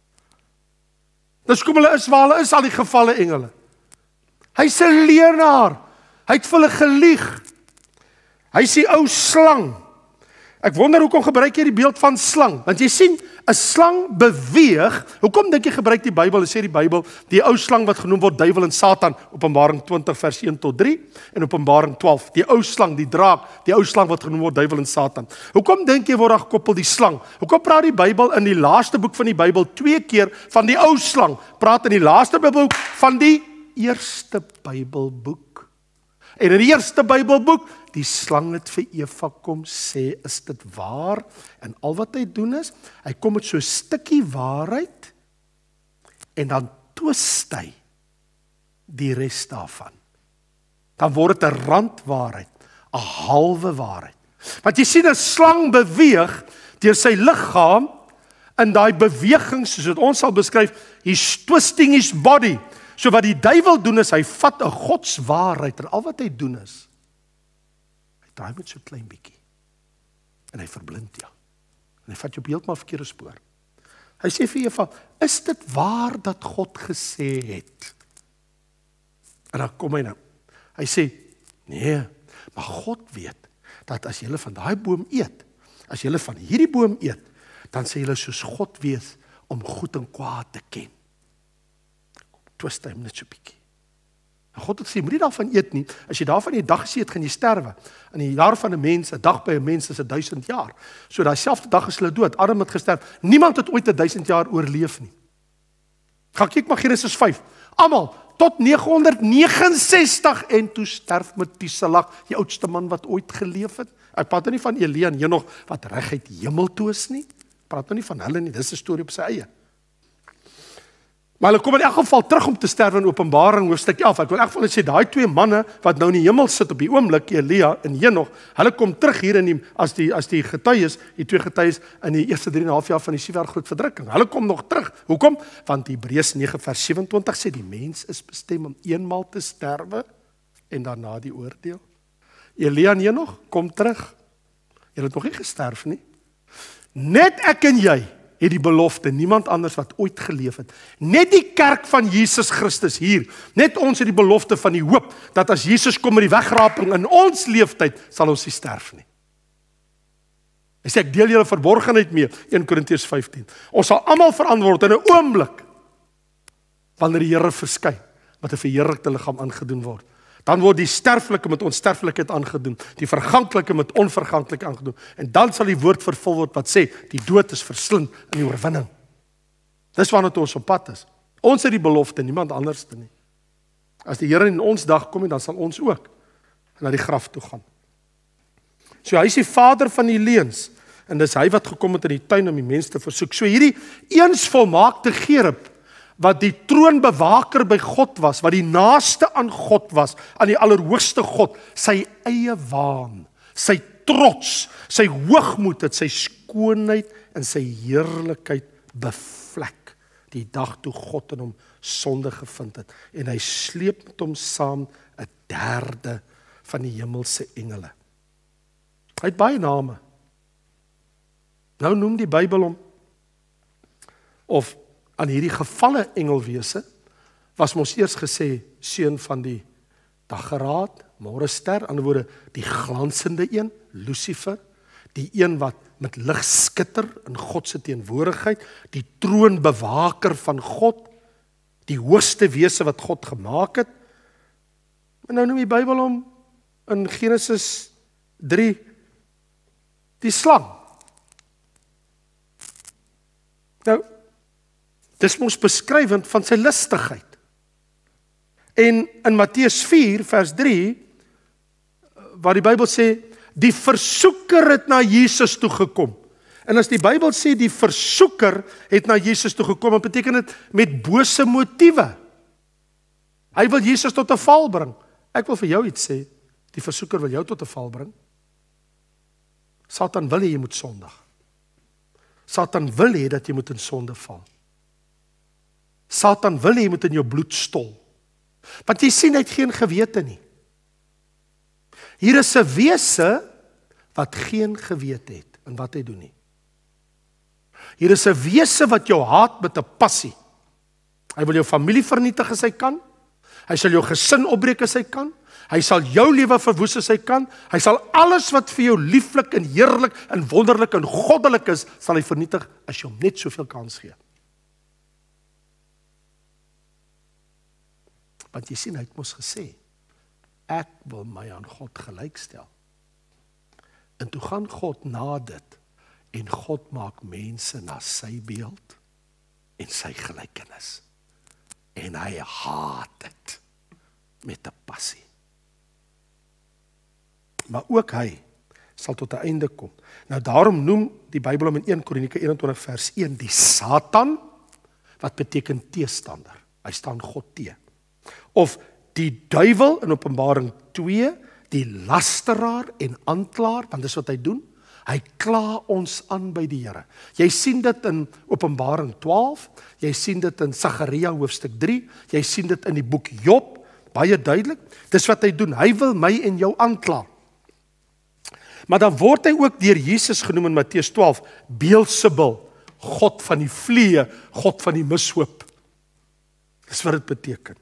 Dis kom hulle is waar hulle is, al die gevalle engele. Hy's 'n leenaar. Hy het vir hulle gelieg. Hy sê ou slang. Ek wonder hoekom gebruik jy die beeld van slang? Want jy sien, 'n slang beweeg. Hoekom dink jy gebruik die Bybel? Sê die Bybel, die ou slang wat genoem word duiwel en Satan, Openbaring 20 vers 1 tot 3 en Openbaring 12. Die ou slang, die draak, die ou slang wat genoem word duiwel en Satan. Hoekom dink jy word daar gekoppel die slang? Hoekom praat die Bybel in die laaste boek van die Bybel 2 keer van die ou slang? Praat in die laaste Bybelboek van die eerste Bybelboek. En in die eerste Bybelboek, die slang het vir Eva kom sê, is dit waar? En al wat hy doen is, hy kom met so 'n stukkie waarheid, en dan twist hy die res daarvan. Dan word dit 'n randwaarheid, 'n halwe waarheid. Want jy sien, 'n slang beweeg deur sy liggaam, in daai beweging, soos wat ons sal beskryf, he's twisting his body. So wat die duiwel doen is, hy vat 'n godswaarheid, en al wat hy doen is, hy draai met so klein bietjie, en hy verblind jou, en hy vat jou op heeltemal verkeerde spoor. Hy sê vir Eva, is dit waar dat God gesê het? En dan kom hy nou, hy sê, nee, maar God weet, dat as julle van daai boom eet, as julle van hierdie boom eet, dan sê julle soos God weet, om goed en kwaad te ken. Twist hy net so bietjie. En God het gesê, moet nie daarvan eet nie. As jy daarvan die dag gesê het, gaan jy sterwe. In die jaar van 'n mens, 'n dag by 'n mens is 1000 jaar. So daai selfde dag is hulle dood. Adam het gesterf. Niemand het ooit 1000 jaar oorleef nie. Gaan kyk maar Genesis 5. Almal tot 969 en toe sterf Methuselah, die oudste man wat ooit geleef het. Ek praat nie van Elia en Henog wat reguit hemel toe is nie. Ek praat nie van hulle nie. Dis 'n storie op sy eie. Maar hulle kom in elk geval terug om te sterwe in Openbaring hoofstuk 11. Ek wil in elk geval sê, daai twee manne wat nou in die hemel sit op die oomblik, Elia en Henog, hulle kom terug hier in as die getuies, die twee getuies in die eerste 3,5 jaar van die 7 jaar groot verdrukking. Hulle kom nog terug. Hoekom? Want Hebreërs 9 vers 27 sê, die mens is bestem om eenmaal te sterwe en daarna die oordeel. Elia en Henog, kom terug. Julle het nog nie gesterf nie. Net ek en jy het die belofte, niemand anders wat ooit geleef het. Net die kerk van Jesus Christus hier, net ons het die belofte van die hoop, dat as Jesus kom met die wegraping in ons leeftyd, sal ons nie sterf nie. Hy sê, ek deel julle verborgenheid mee, 1 Korintiërs 15. Ons sal almal verantwoord in 'n oomblik, wanneer die Here verskyn, met 'n verheerlikte liggaam aangedoen word. Dan word die sterflike met onsterflikheid aangedoen, die verganklike met onverganklikheid aangedoen. En dan sal die woord vervul word wat sê, die dood is verslind in die oorwinning. Dis waarna ons op pad is. Ons het die belofte, niemand anders nie. As die Here in ons dag kom, dan sal ons ook na die graf toe gaan. So hy is die vader van die leuns, en dis hy wat gekom het in die tuin om die mens te versoek. So hierdie eens volmaakte Gerub, wat die troonbewaker by God was, wat die naaste aan God was, aan die allerhoogste God, sy eie waan, sy trots, sy hoogmoed het sy skoonheid en sy heerlikheid bevlek, die dag toe God in hom sonde gevind het, en hy sleep met hom saam 'n derde van die hemelse engele. Hy het baie name. Nou noem die Bybel hom, of aan hierdie gevalle engelwese, was mos eers gesê, seun van die daggeraad, môrester, aan die woorde, die glansende een, Lucifer, die een wat met lig skitter in God se teenwoordigheid, die troonbewaker van God, die hoogste wese wat God gemaak het. En nou noem die Bybel hom in Genesis 3 die slang. Nou, dis mos beskrywend van sy listigheid. En in Matteus 4 vers 3, waar die Bybel sê, die versoeker het na Jesus toe gekom. En as die Bybel sê, die versoeker het na Jesus toe gekom, dan beteken dit met bose motiewe. Hy wil Jesus tot 'n val bring. Ek wil vir jou iets sê, die versoeker wil jou tot 'n val bring. Satan wil hê jy moet sondig. Satan wil hê dat jy moet in sonde val. Satan wil hê jy moet in jou bloed stol. Want jy sien, hy het geen gewete nie. Hier is 'n wese wat geen gewete het in wat hy doen nie. Hier is 'n wese wat jou haat met 'n passie. Hy wil jou familie vernietig as hy kan. Hy sal jou gesin opbreek as hy kan. Hy sal jou lewe verwoes as hy kan. Hy sal alles wat vir jou lieflik en heerlik en wonderlik en goddelik is, sal hy vernietig as jy hom net soveel kans gee. Want jy sien, hy het mos gesê, ek wil my aan God gelykstel. En toe gaan God na dit, en God maak mense na sy beeld, en sy gelykenis. En hy haat dit, met 'n passie. Maar ook hy, sal tot 'n einde kom. Nou daarom noem die Bybel hom in 1 Kronieke 21 vers 1, die Satan, wat beteken teestander. Hy staan God teë. Of die duiwel in Openbaring 2, die lasteraar en aanklaer, want dis wat hy doen. Hy kla ons aan by die Here. Jy sien dit in Openbaring 12, jy sien dit in Sagaria hoofstuk 3, jy sien dit in die boek Job, baie duidelik. Dis wat hy doen, hy wil my en jou aankla. Maar dan word hy ook deur Jesus genoem in Matteus 12, Beelzebul, God van die vliee, God van die mishoop. Dis wat dit beteken.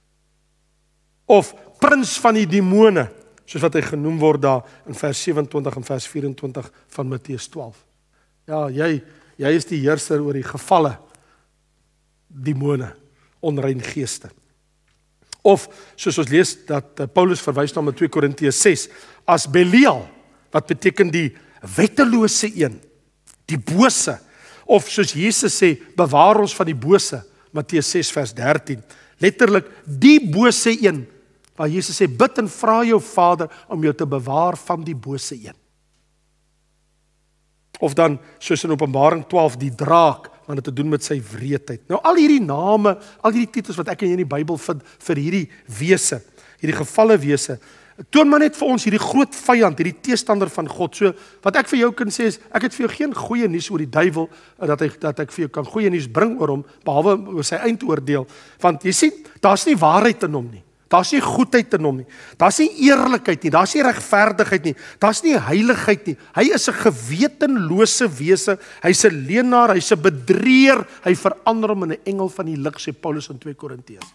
Of prins van die demone, soos wat hy genoem word daar in vers 27 en vers 24 van Matteus 12. Ja, jy is die heerser oor die gevalle demone, onrein geeste. Of, soos ons lees, dat Paulus verwys na in 2 Korintiërs 6, as Belial, wat beteken die wettelose een, die bose, of soos Jesus sê, bewaar ons van die bose, Matteus 6 vers 13, letterlik, die bose een, waar Jesus sê, bid en vra jou Vader om jou te bewaar van die bose een. Of dan, soos in Openbaring 12, die draak want dit te doen met sy wreedheid. Nou al hierdie name, al hierdie titels wat ek in die Bybel vind vir hierdie wese, hierdie gevalle wese, toon maar net vir ons hierdie groot vyand, hierdie teestander van God. So wat ek vir jou kan sê is, ek het vir jou geen goeie nuus oor die duiwel, dat ek vir jou kan goeie nuus bring oor hom, behalwe oor sy eindoordeel, want jy sien, daar's nie waarheid in hom nie. Daar's nie goedheid in hom nie. Daar's nie eerlikheid nie. Daar's nie regverdigheid nie. Daar's nie heiligheid nie. Hy is 'n gewetenlose wese. Hy's 'n leienaar, hy's 'n bedrieër. Hy verander hom in 'n engel van die lig, sê Paulus in 2 Korintiërs.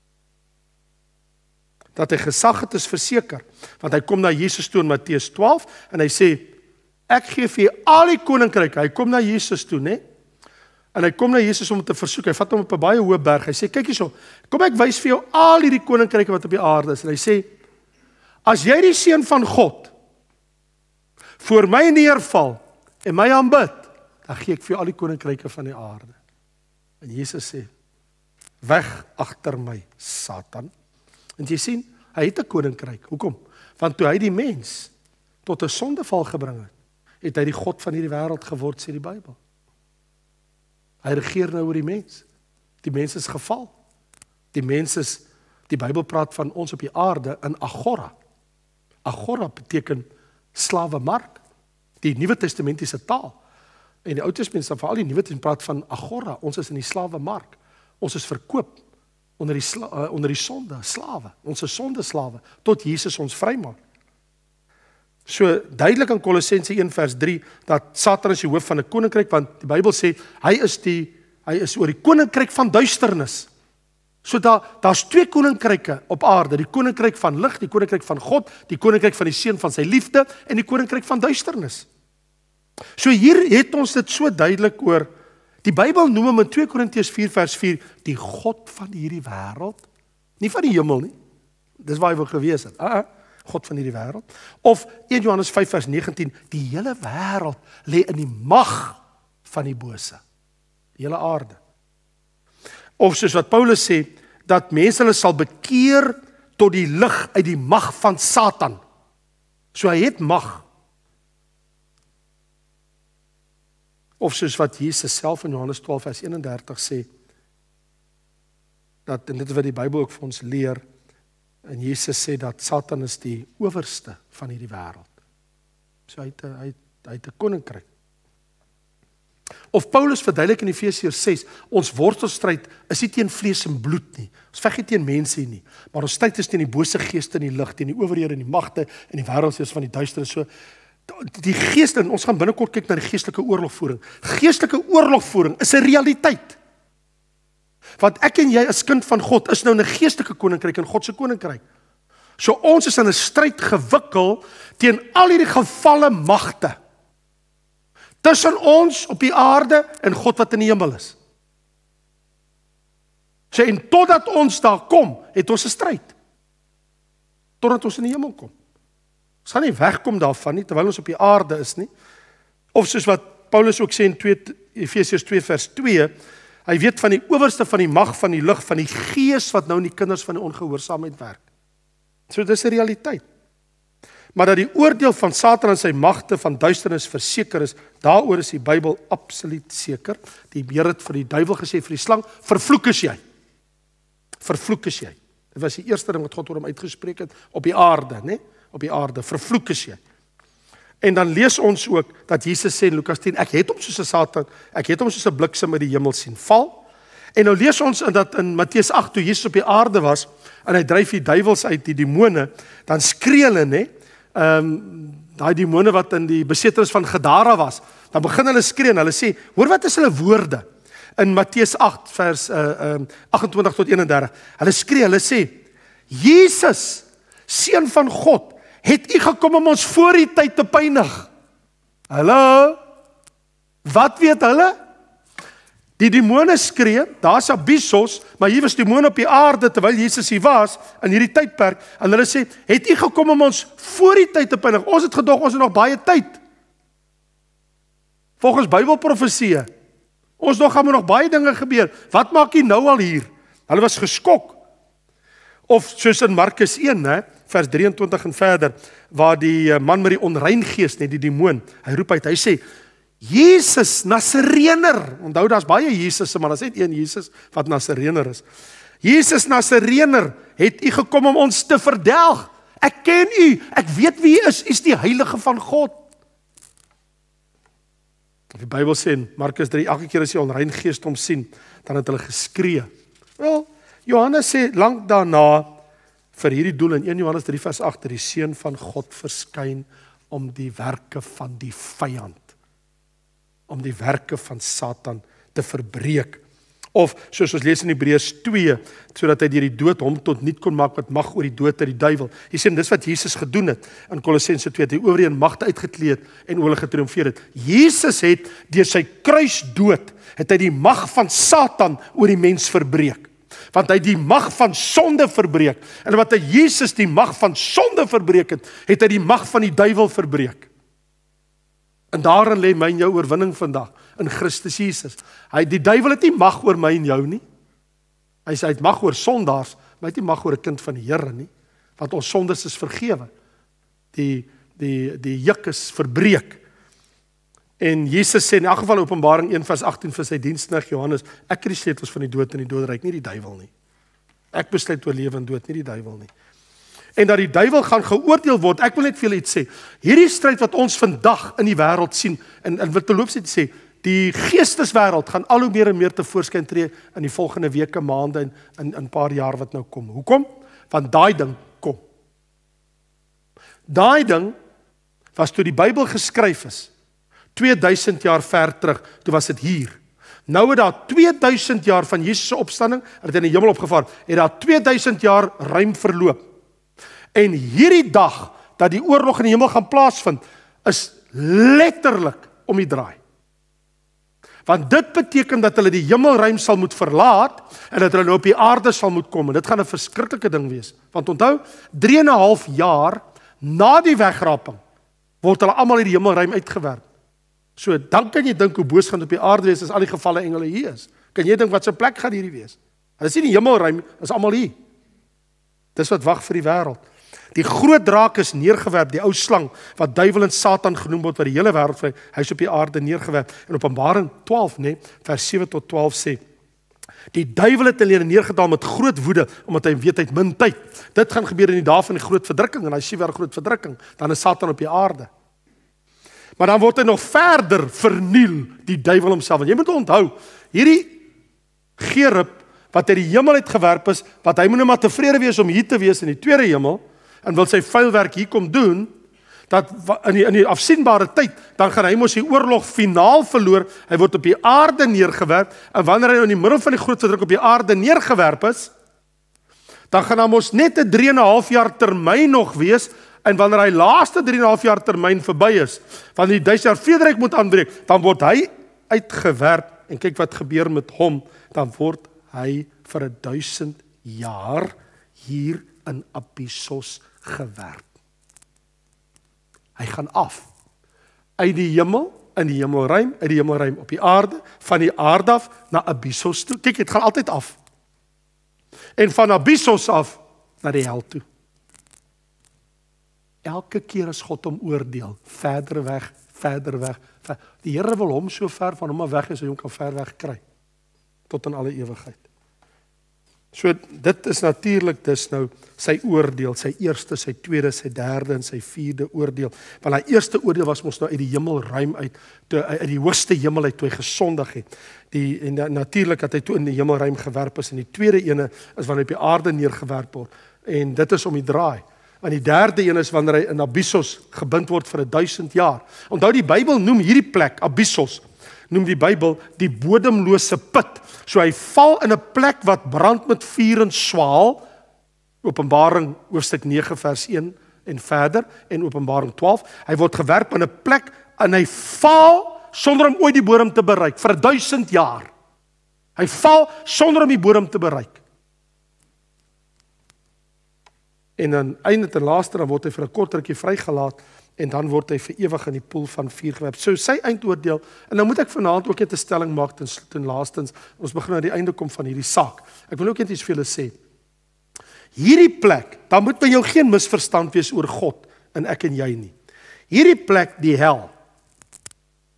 Dat hy gesag het is verseker, want hy kom na Jesus toe in Matteus 12 en hy sê, ek gee vir jou al die koninkryke. Hy kom na Jesus toe, né? En hy kom na Jesus om te versoek. Hy vat hom op 'n baie hoë berg. Hy sê, kyk hierso, kom ek wys vir jou al hierdie koninkryke wat op die aarde is. En hy sê, as jy die seun van God voor my neerval en my aanbid, dan gee ek vir jou al die koninkryke van die aarde. En Jesus sê, weg agter my, Satan. En jy sien, hy het 'n koninkryk. Hoekom? Want toe hy die mens tot 'n sondeval gebring het, het hy die God van hierdie wêreld geword, sê die Bybel. Hy regeer nou oor die mens. Die mens is geval. Die Bybel praat van ons op die aarde in agora. Agora beteken slawemark. Die Nuwe Testamentiese taal. En die Ou Testament, veral die Nuwe Testament praat van agora. Ons is in die slawemark. Ons is verkoop onder die sonde, slawe. Ons is sondeslawe tot Jesus ons vrymaak. So duidelik in Kolossense 1 vers 3 dat Satan is die hoof van 'n koninkryk, want die Bybel sê hy is oor die koninkryk van duisternis. So daar's 2 koninkryke op aarde, die koninkryk van lig, die koninkryk van God, die koninkryk van die seun van sy liefde en die koninkryk van duisternis. So hier het ons dit so duidelik oor. Die Bybel noem hom in 2 Korintiërs 4 vers 4 die God van hierdie wêreld, nie van die hemel nie. Dis waar hy wou gewees het. God van hierdie wêreld. Of 1 Johannes 5 vers 19, die hele wêreld lê in die mag van die bose. Die hele aarde. Of soos wat Paulus sê, dat mense hulle sal bekeer tot die lig uit die mag van Satan. So hy het mag. Of soos wat Jesus self in Johannes 12 vers 31 sê, dat, en dit is wat die Bybel ook vir ons leer, en Jesus sê dat Satan is die owerste van hierdie wêreld. So hy het 'n koninkryk. Of Paulus verduidelik in Efesiërs 6, ons worstelstryd is nie teen vlees en bloed nie. Ons veg nie teen mense nie, maar ons stryd is teen die bose geeste in die lig, teen die owerhede en die magte en die wêreldheers van die duisternis. So die geeste, en ons gaan binnekort kyk na die geestelike oorlogvoering. Geestelike oorlogvoering is 'n realiteit. Want ek en jy as kind van God is nou in 'n geestelike koninkryk, in God se koninkryk. So ons is in 'n stryd gewikkel teen al hierdie gevalle magte. Tussen ons op die aarde en God wat in die hemel is. So en totdat ons daar kom, het ons 'n stryd. Totdat ons in die hemel kom. Ons gaan nie wegkom daarvan nie, terwyl ons op die aarde is nie. Of soos wat Paulus ook sê in Efesiërs 2 vers 2, hy weet van die owerste van die mag van die lig, van die gees wat nou in die kinders van die ongehoorsaamheid werk. So dis 'n realiteit. Maar dat die oordeel van Satan en sy magte van duisternis verseker is, daaroor is die Bybel absoluut seker. Die Here het vir die duiwel gesê, vir die slang, vervloek is jy. Vervloek is jy. Dit was die eerste ding wat God oor hom uitgespreek het op die aarde, né? Op die aarde, vervloek is jy. En dan lees ons ook dat Jesus sê in Lukas 10, ek het hom soos 'n Satan, ek het hom soos 'n bliksem uit die hemel sien val. En nou lees ons dat in Matteus 8 toe Jesus op die aarde was en hy dryf die duiwels uit, die demone, dan skree hulle, né? Daai demone wat in die besetenis van Gadara was, dan begin hulle skree en hulle sê, hoor wat is hulle woorde? In Matteus 8 vers 28 tot 31. Hulle skree, hulle sê, Jesus, seun van God, het u gekom om ons voor die tyd te pynig. Hallo? Wat weet hulle? Die demone skree, daar's Abyssos, maar hier was demone op die aarde terwyl Jesus hier was in hierdie tydperk en hulle sê, het u gekom om ons voor die tyd te pynig? Ons het gedog ons het nog baie tyd. Volgens Bybelprofeseë. Ons gaan nog baie dinge gebeur. Wat maak u nou al hier? Hulle was geskok. Of soos in Markus 1, né, vers 23 en verder, waar die man met die onrein gees, net die demoon, hy roep uit, hy sê, Jesus, Nasarener. Onthou, daar's baie Jesusse, maar daar's net een Jesus wat Nasarener is. Jesus Nasarener, het u gekom om ons te verdelg. Ek ken u, ek weet wie u is die heilige van God. Die Bybel sê in Markus 3, elke keer as die onrein gees hom sien, dan het hulle geskree. Wel, Johannes sê lank daarna, vir hierdie doel in 1 Johannes 3 vers 8, die Seun van God verskyn om die werke van die vyand, om die werke van Satan te verbreek. Of, soos ons lees in Hebreërs 2, sodat hy deur die dood hom tot niet kon maak wat mag oor die dood uit die duiwel. Jy sien, dis wat Jesus gedoen het in Kolossense 2, het hy oorheen magte uitgekleed en oor hulle getriomfeer het. Jesus het deur sy kruisdood, het hy die mag van Satan oor die mens verbreek. Want hy die mag van sonde verbreek. En wat hy Jesus die mag van sonde verbreek het, het hy die mag van die duiwel verbreek. En daarin lê my en jou oorwinning vandag, in Christus Jesus. Die duiwel het nie mag oor my en jou nie. Hy het mag oor sondaars, maar hy het nie mag oor 'n kind van die Here nie. Want ons sondes is vergewe. Die juk is verbreek. En Jesus sê in elk geval Openbaring 1 vers 18 vir sy diensknegt Johannes, ek het die sleutels van die dood en die doodryk, nie die duiwel nie. Ek besluit oor lewe en dood, nie die duiwel nie. En dat die duiwel gaan geoordeel word, ek wil net vir julle iets sê, hierdie stryd wat ons vandag in die wêreld sien, en wat terloops het sê, die geesteswêreld gaan al hoe meer en meer tevoorskyn tree in die volgende weke, maande en 'n paar jaar wat nou kom. Hoekom? Want daai ding kom. Daai ding was toe die Bybel geskryf is, 2000 jaar ver terug, toe was dit hier. Nou het daar 2000 jaar van Jesus se opstanding, het in die hemel opgevaar, het daar 2000 jaar ruim verloop. En hierdie dag, dat die oorlog in die hemel gaan plaasvind, is letterlik om die draai. Want dit beteken dat hulle die hemelruim sal moet verlaat, en dat hulle nou op die aarde sal moet kom, en dit gaan 'n verskriklike ding wees. Want onthou, 3,5 jaar na die wegraping, word hulle almal uit die hemelruim uitgewerp. So, dan kan jy dink hoe boos gaan op die aarde wees as al die gevalle engele hier is. Kan jy dink wat se plek gaan hierdie wees? Hulle is nie die hemelruim, is almal hier. Dis wat wag vir die wêreld. Die groot draak is neergewerp, die ou slang, wat duiwel en Satan genoem word, wat die hele wêreld vry, hy is op die aarde neergewerp. En Openbaring 12, vers 7 tot 12 sê, die duiwel het hulle neergedaal met groot woede, omdat hy weet hy het min tyd. Dit gaan gebeur in die dae van die groot verdrukking, en hy sê weer groot verdrukking, dan is Satan op die aarde. Maar dan word hy nog verder verniel, die duiwel homself. En jy moet onthou, hierdie gerub, wat uit die hemel uit gewerp is, wat hy moet nou maar tevrede wees om hier te wees in die tweede hemel, en wil sy vuilwerk hier kom doen, dat in die afsienbare tyd, dan gaan hy mos die oorlog finaal verloor, hy word op die aarde neergewerp, en wanneer hy in die middel van die groot verdrukking op die aarde neergewerp is, dan gaan daar mos net 'n 3,5 jaar termyn nog wees, en wanneer hy laaste 3,5 jaar termyn verby is, wanneer die 1000 jaar vrederyk moet aanbreek, dan word hy uitgewerp, en kyk wat gebeur met hom, dan word hy vir 1000 jaar hier in Abyssos gewerp. Hy gaan af, uit die hemel, in die hemelruim, uit die hemelruim op die aarde, van die aarde af na Abyssos toe. Kyk, het gaan altyd af. En van Abyssos af na die hel toe. Elke keer as God hom oordeel, verder weg, verder weg. Die Here wil hom so ver van hom af weg as hy hom kan ver weg kry, tot in alle ewigheid. So dit is natuurlik dus nou sy oordeel, sy eerste, sy tweede, sy derde en sy vierde oordeel. Want hy eerste oordeel was mos nou uit die hemelruim uit die hoogste hemel uit toe hy gesondig het. En natuurlik dat hy toe in die hemelruim gewerp is, en die tweede ene is wanneer hy op die aarde neergewerp word. En dit is om die draai. En die derde een is wanneer hy in Abyssos gebind word vir 1000 jaar. Onthou die Bybel noem hierdie plek Abyssos, noem die Bybel die bodemlose put. So hy val in 'n plek wat brand met vuur en swaal, Openbaring hoofstuk 9 vers 1 en verder, en Openbaring 12, hy word gewerp in 'n plek, en hy val sonder om ooit die bodem te bereik, vir 1000 jaar. Hy val sonder om die bodem te bereik. En dan einde ten laaste, dan word hy vir 'n kort rukkie vrygelaat, en dan word hy vir ewig in die poel van vuur gewerp. So sy eindoordeel, en nou moet ek vanaand ook net 'n stelling maak ten laastens, ons begin aan die einde kom van hierdie saak. Ek wil ook net iets vir julle sê. Hierdie plek, dan moet by jou geen misverstand wees oor God, en ek en jy nie. Hierdie plek, die hel.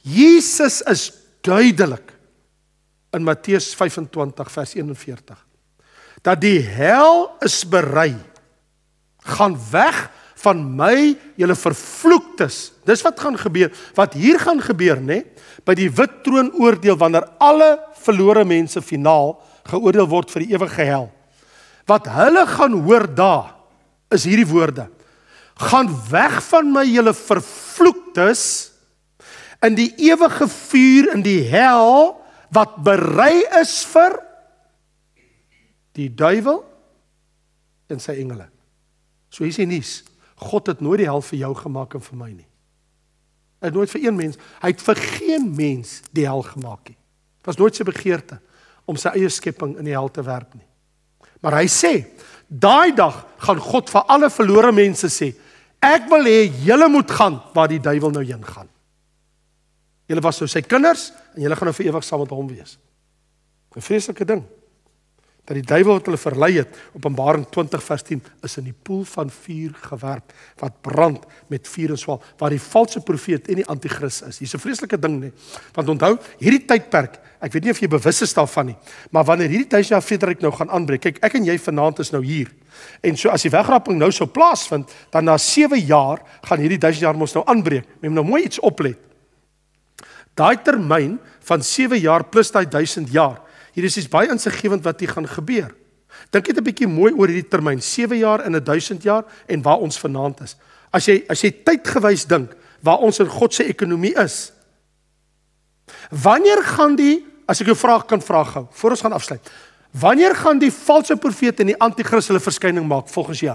Jesus is duidelik in Matteus 25 vers 41 dat die hel is berei. Gaan weg van my, julle vervloektes. Dis wat gaan gebeur. Wat hier gaan gebeur, né? By die wit troon oordeel, wanneer alle verlore mense finaal geoordeel word vir die ewige hel. Wat hulle gaan hoor daar, is hierdie woorde. Gaan weg van my, julle vervloektes, in die ewige vuur in die hel, wat berei is vir die duiwel en sy engele. So hier is die nuus. God het nooit die hel vir jou gemaak en vir my nie. Hy het nooit vir een mens, hy het vir geen mens die hel gemaak nie. Het was nooit sy begeerte om sy eie skepping in die hel te werp nie. Maar hy sê, daai dag gaan God vir alle verlore mense sê, ek wil hê julle moet gaan waar die duiwel nou heen gaan. Julle was nou sy kinders en julle gaan nou vir ewig saam met hom wees. 'n Vreeslike ding. Dat die duiwel wat hulle verlei het, Openbaring 20 vers 10, is in die poel van vuur gewerp, wat brand met vuur en swaal, waar die valse profeet en die antichrist is. Hier is 'n vreeslike ding, nee. Want onthou, hierdie tydperk, ek weet nie of jy bewus is daarvan nie, maar wanneer hierdie 1000 jaar Frederik nou gaan aanbreek, kyk, ek en jy vanaand is nou hier, en so as die wegrapping nou sou plaasvind, dan na 7 jaar, gaan hierdie 1000 jaar ons nou aanbreek. Jy moet nou mooi iets oplet. Daai termyn van 7 jaar plus daai 1000 jaar, hier is iets baie insiggewend wat hier gaan gebeur. Dink net 'n bietjie mooi oor hierdie termyn, 7 jaar en 1000 jaar en waar ons vanaand is. As jy tydgewys dink waar ons in God se ekonomie is. Wanneer gaan as ek jou vraag kan gou, voor ons gaan afsluit. Wanneer gaan die valse profeet en die antichrist hulle verskyning maak volgens jou?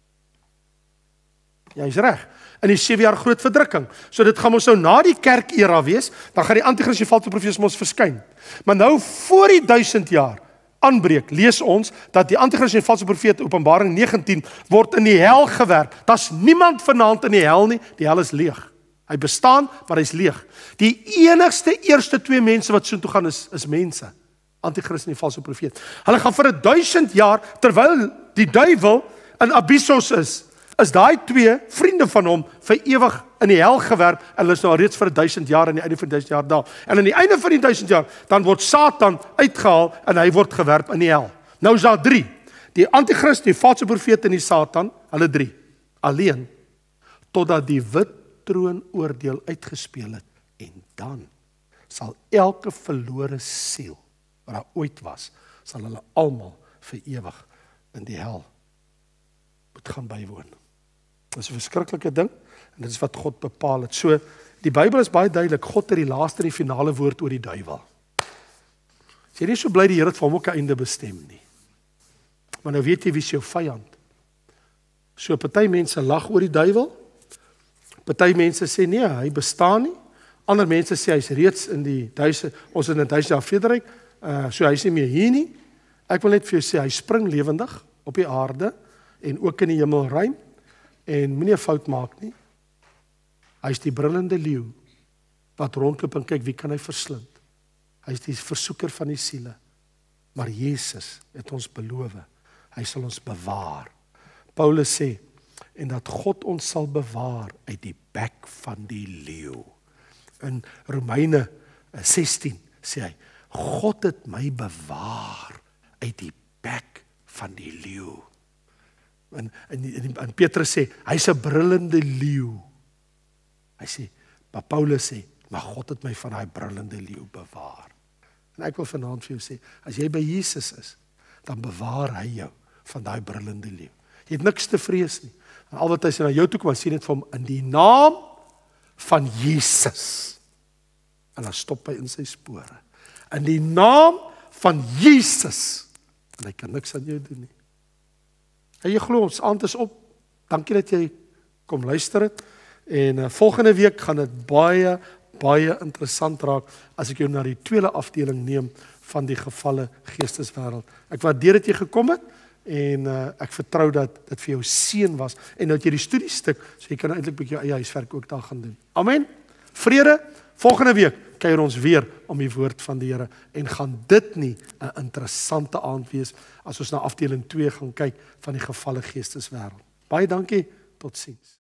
Jy's reg. In die 7 jaar groot verdrukking. So dit gaan ons nou na die kerkera wees, dan gaan die antichrist en die valse profeet ons verskyn. Maar nou voor die 1000 jaar aanbreek, lees ons dat die antichrist en die valse profeet, Openbaring 19, word in die hel gewerp. Daar's niemand vanaand in die hel nie, die hel is leeg. Hy bestaan, maar hy's leeg. Die enigste eerste 2 mense wat so toe gaan is mense, antichrist en die valse profeet. Hulle gaan vir 1000 jaar, terwyl die duiwel in Abyssos is daai 2 vriende van hom vir ewig in die hel gewerp, en hulle is nou reeds vir 1000 jaar, aan die einde van 1000 jaar daar. En aan die einde van die 1000 jaar, dan word Satan uitgehaal, en hy word gewerp in die hel. Nou is daar 3, die antichrist, die valse profeet en die Satan, hulle 3, alleen, totdat die wit troon oordeel uitgespeel het, en dan sal elke verlore siel, wat daar ooit was, sal hulle almal vir ewig in die hel moet gaan bywoon. Dit is 'n verskriklike ding, en dit is wat God bepaal het. So, die Bybel is baie duidelik, God het die laaste en die finale woord oor die duiwel. As jy nie so bly die Here het vir hom ook 'n einde bestem nie. Maar nou weet jy wie is jou vyand. So, party mense lag oor die duiwel, party mense sê nee, hy bestaan nie, ander mense sê hy's reeds in die 1000, ons in 1000 jaar Frederik, so hy's nie meer hier nie. Ek wil net vir jou sê, hy spring lewendig op die aarde, en ook in die hemelruim, en moenie 'n fout maak nie. Hy is die brullende leeu, wat rondloop en kyk, wie kan hy verslind? Hy is die versoeker van die siele. Maar Jesus het ons beloof, hy sal ons bewaar. Paulus sê, en dat God ons sal bewaar uit die bek van die leeu. In Romeine 16 sê hy, God het my bewaar uit die bek van die leeu. En Petrus sê, hy's 'n brullende leeu. Hy sê, maar Paulus sê, maar God het my van daai brullende leeu bewaar. En ek wil vanaand vir jou sê, as jy by Jesus is, dan bewaar hy jou van daai brullende leeu. Jy het niks te vrees nie. En al wat hy sê na jou toe kom, sê net vir hom, in die naam van Jesus. En dan stop hy in sy spore. In die naam van Jesus. En hy kan niks aan jou doen nie. En jy glo, ons aand is op. Dankie dat jy kom luister het. En volgende week gaan dit baie, baie interessant raak as ek jou na die tweede afdeling neem van die gevalle geesteswêreld. Ek waardeer dat jy gekom het en ek vertrou dat dit vir jou seën was en dat jy die studiestuk, so jy kan eintlik met jou eie huiswerk ook daar gaan doen. Amen. Vrede. Volgende week kuier ons weer om die woord van die Here en gaan dit nie 'n interessante aand wees as ons na afdeling 2 gaan kyk van die gevalle geesteswêreld. Baie dankie, totsiens.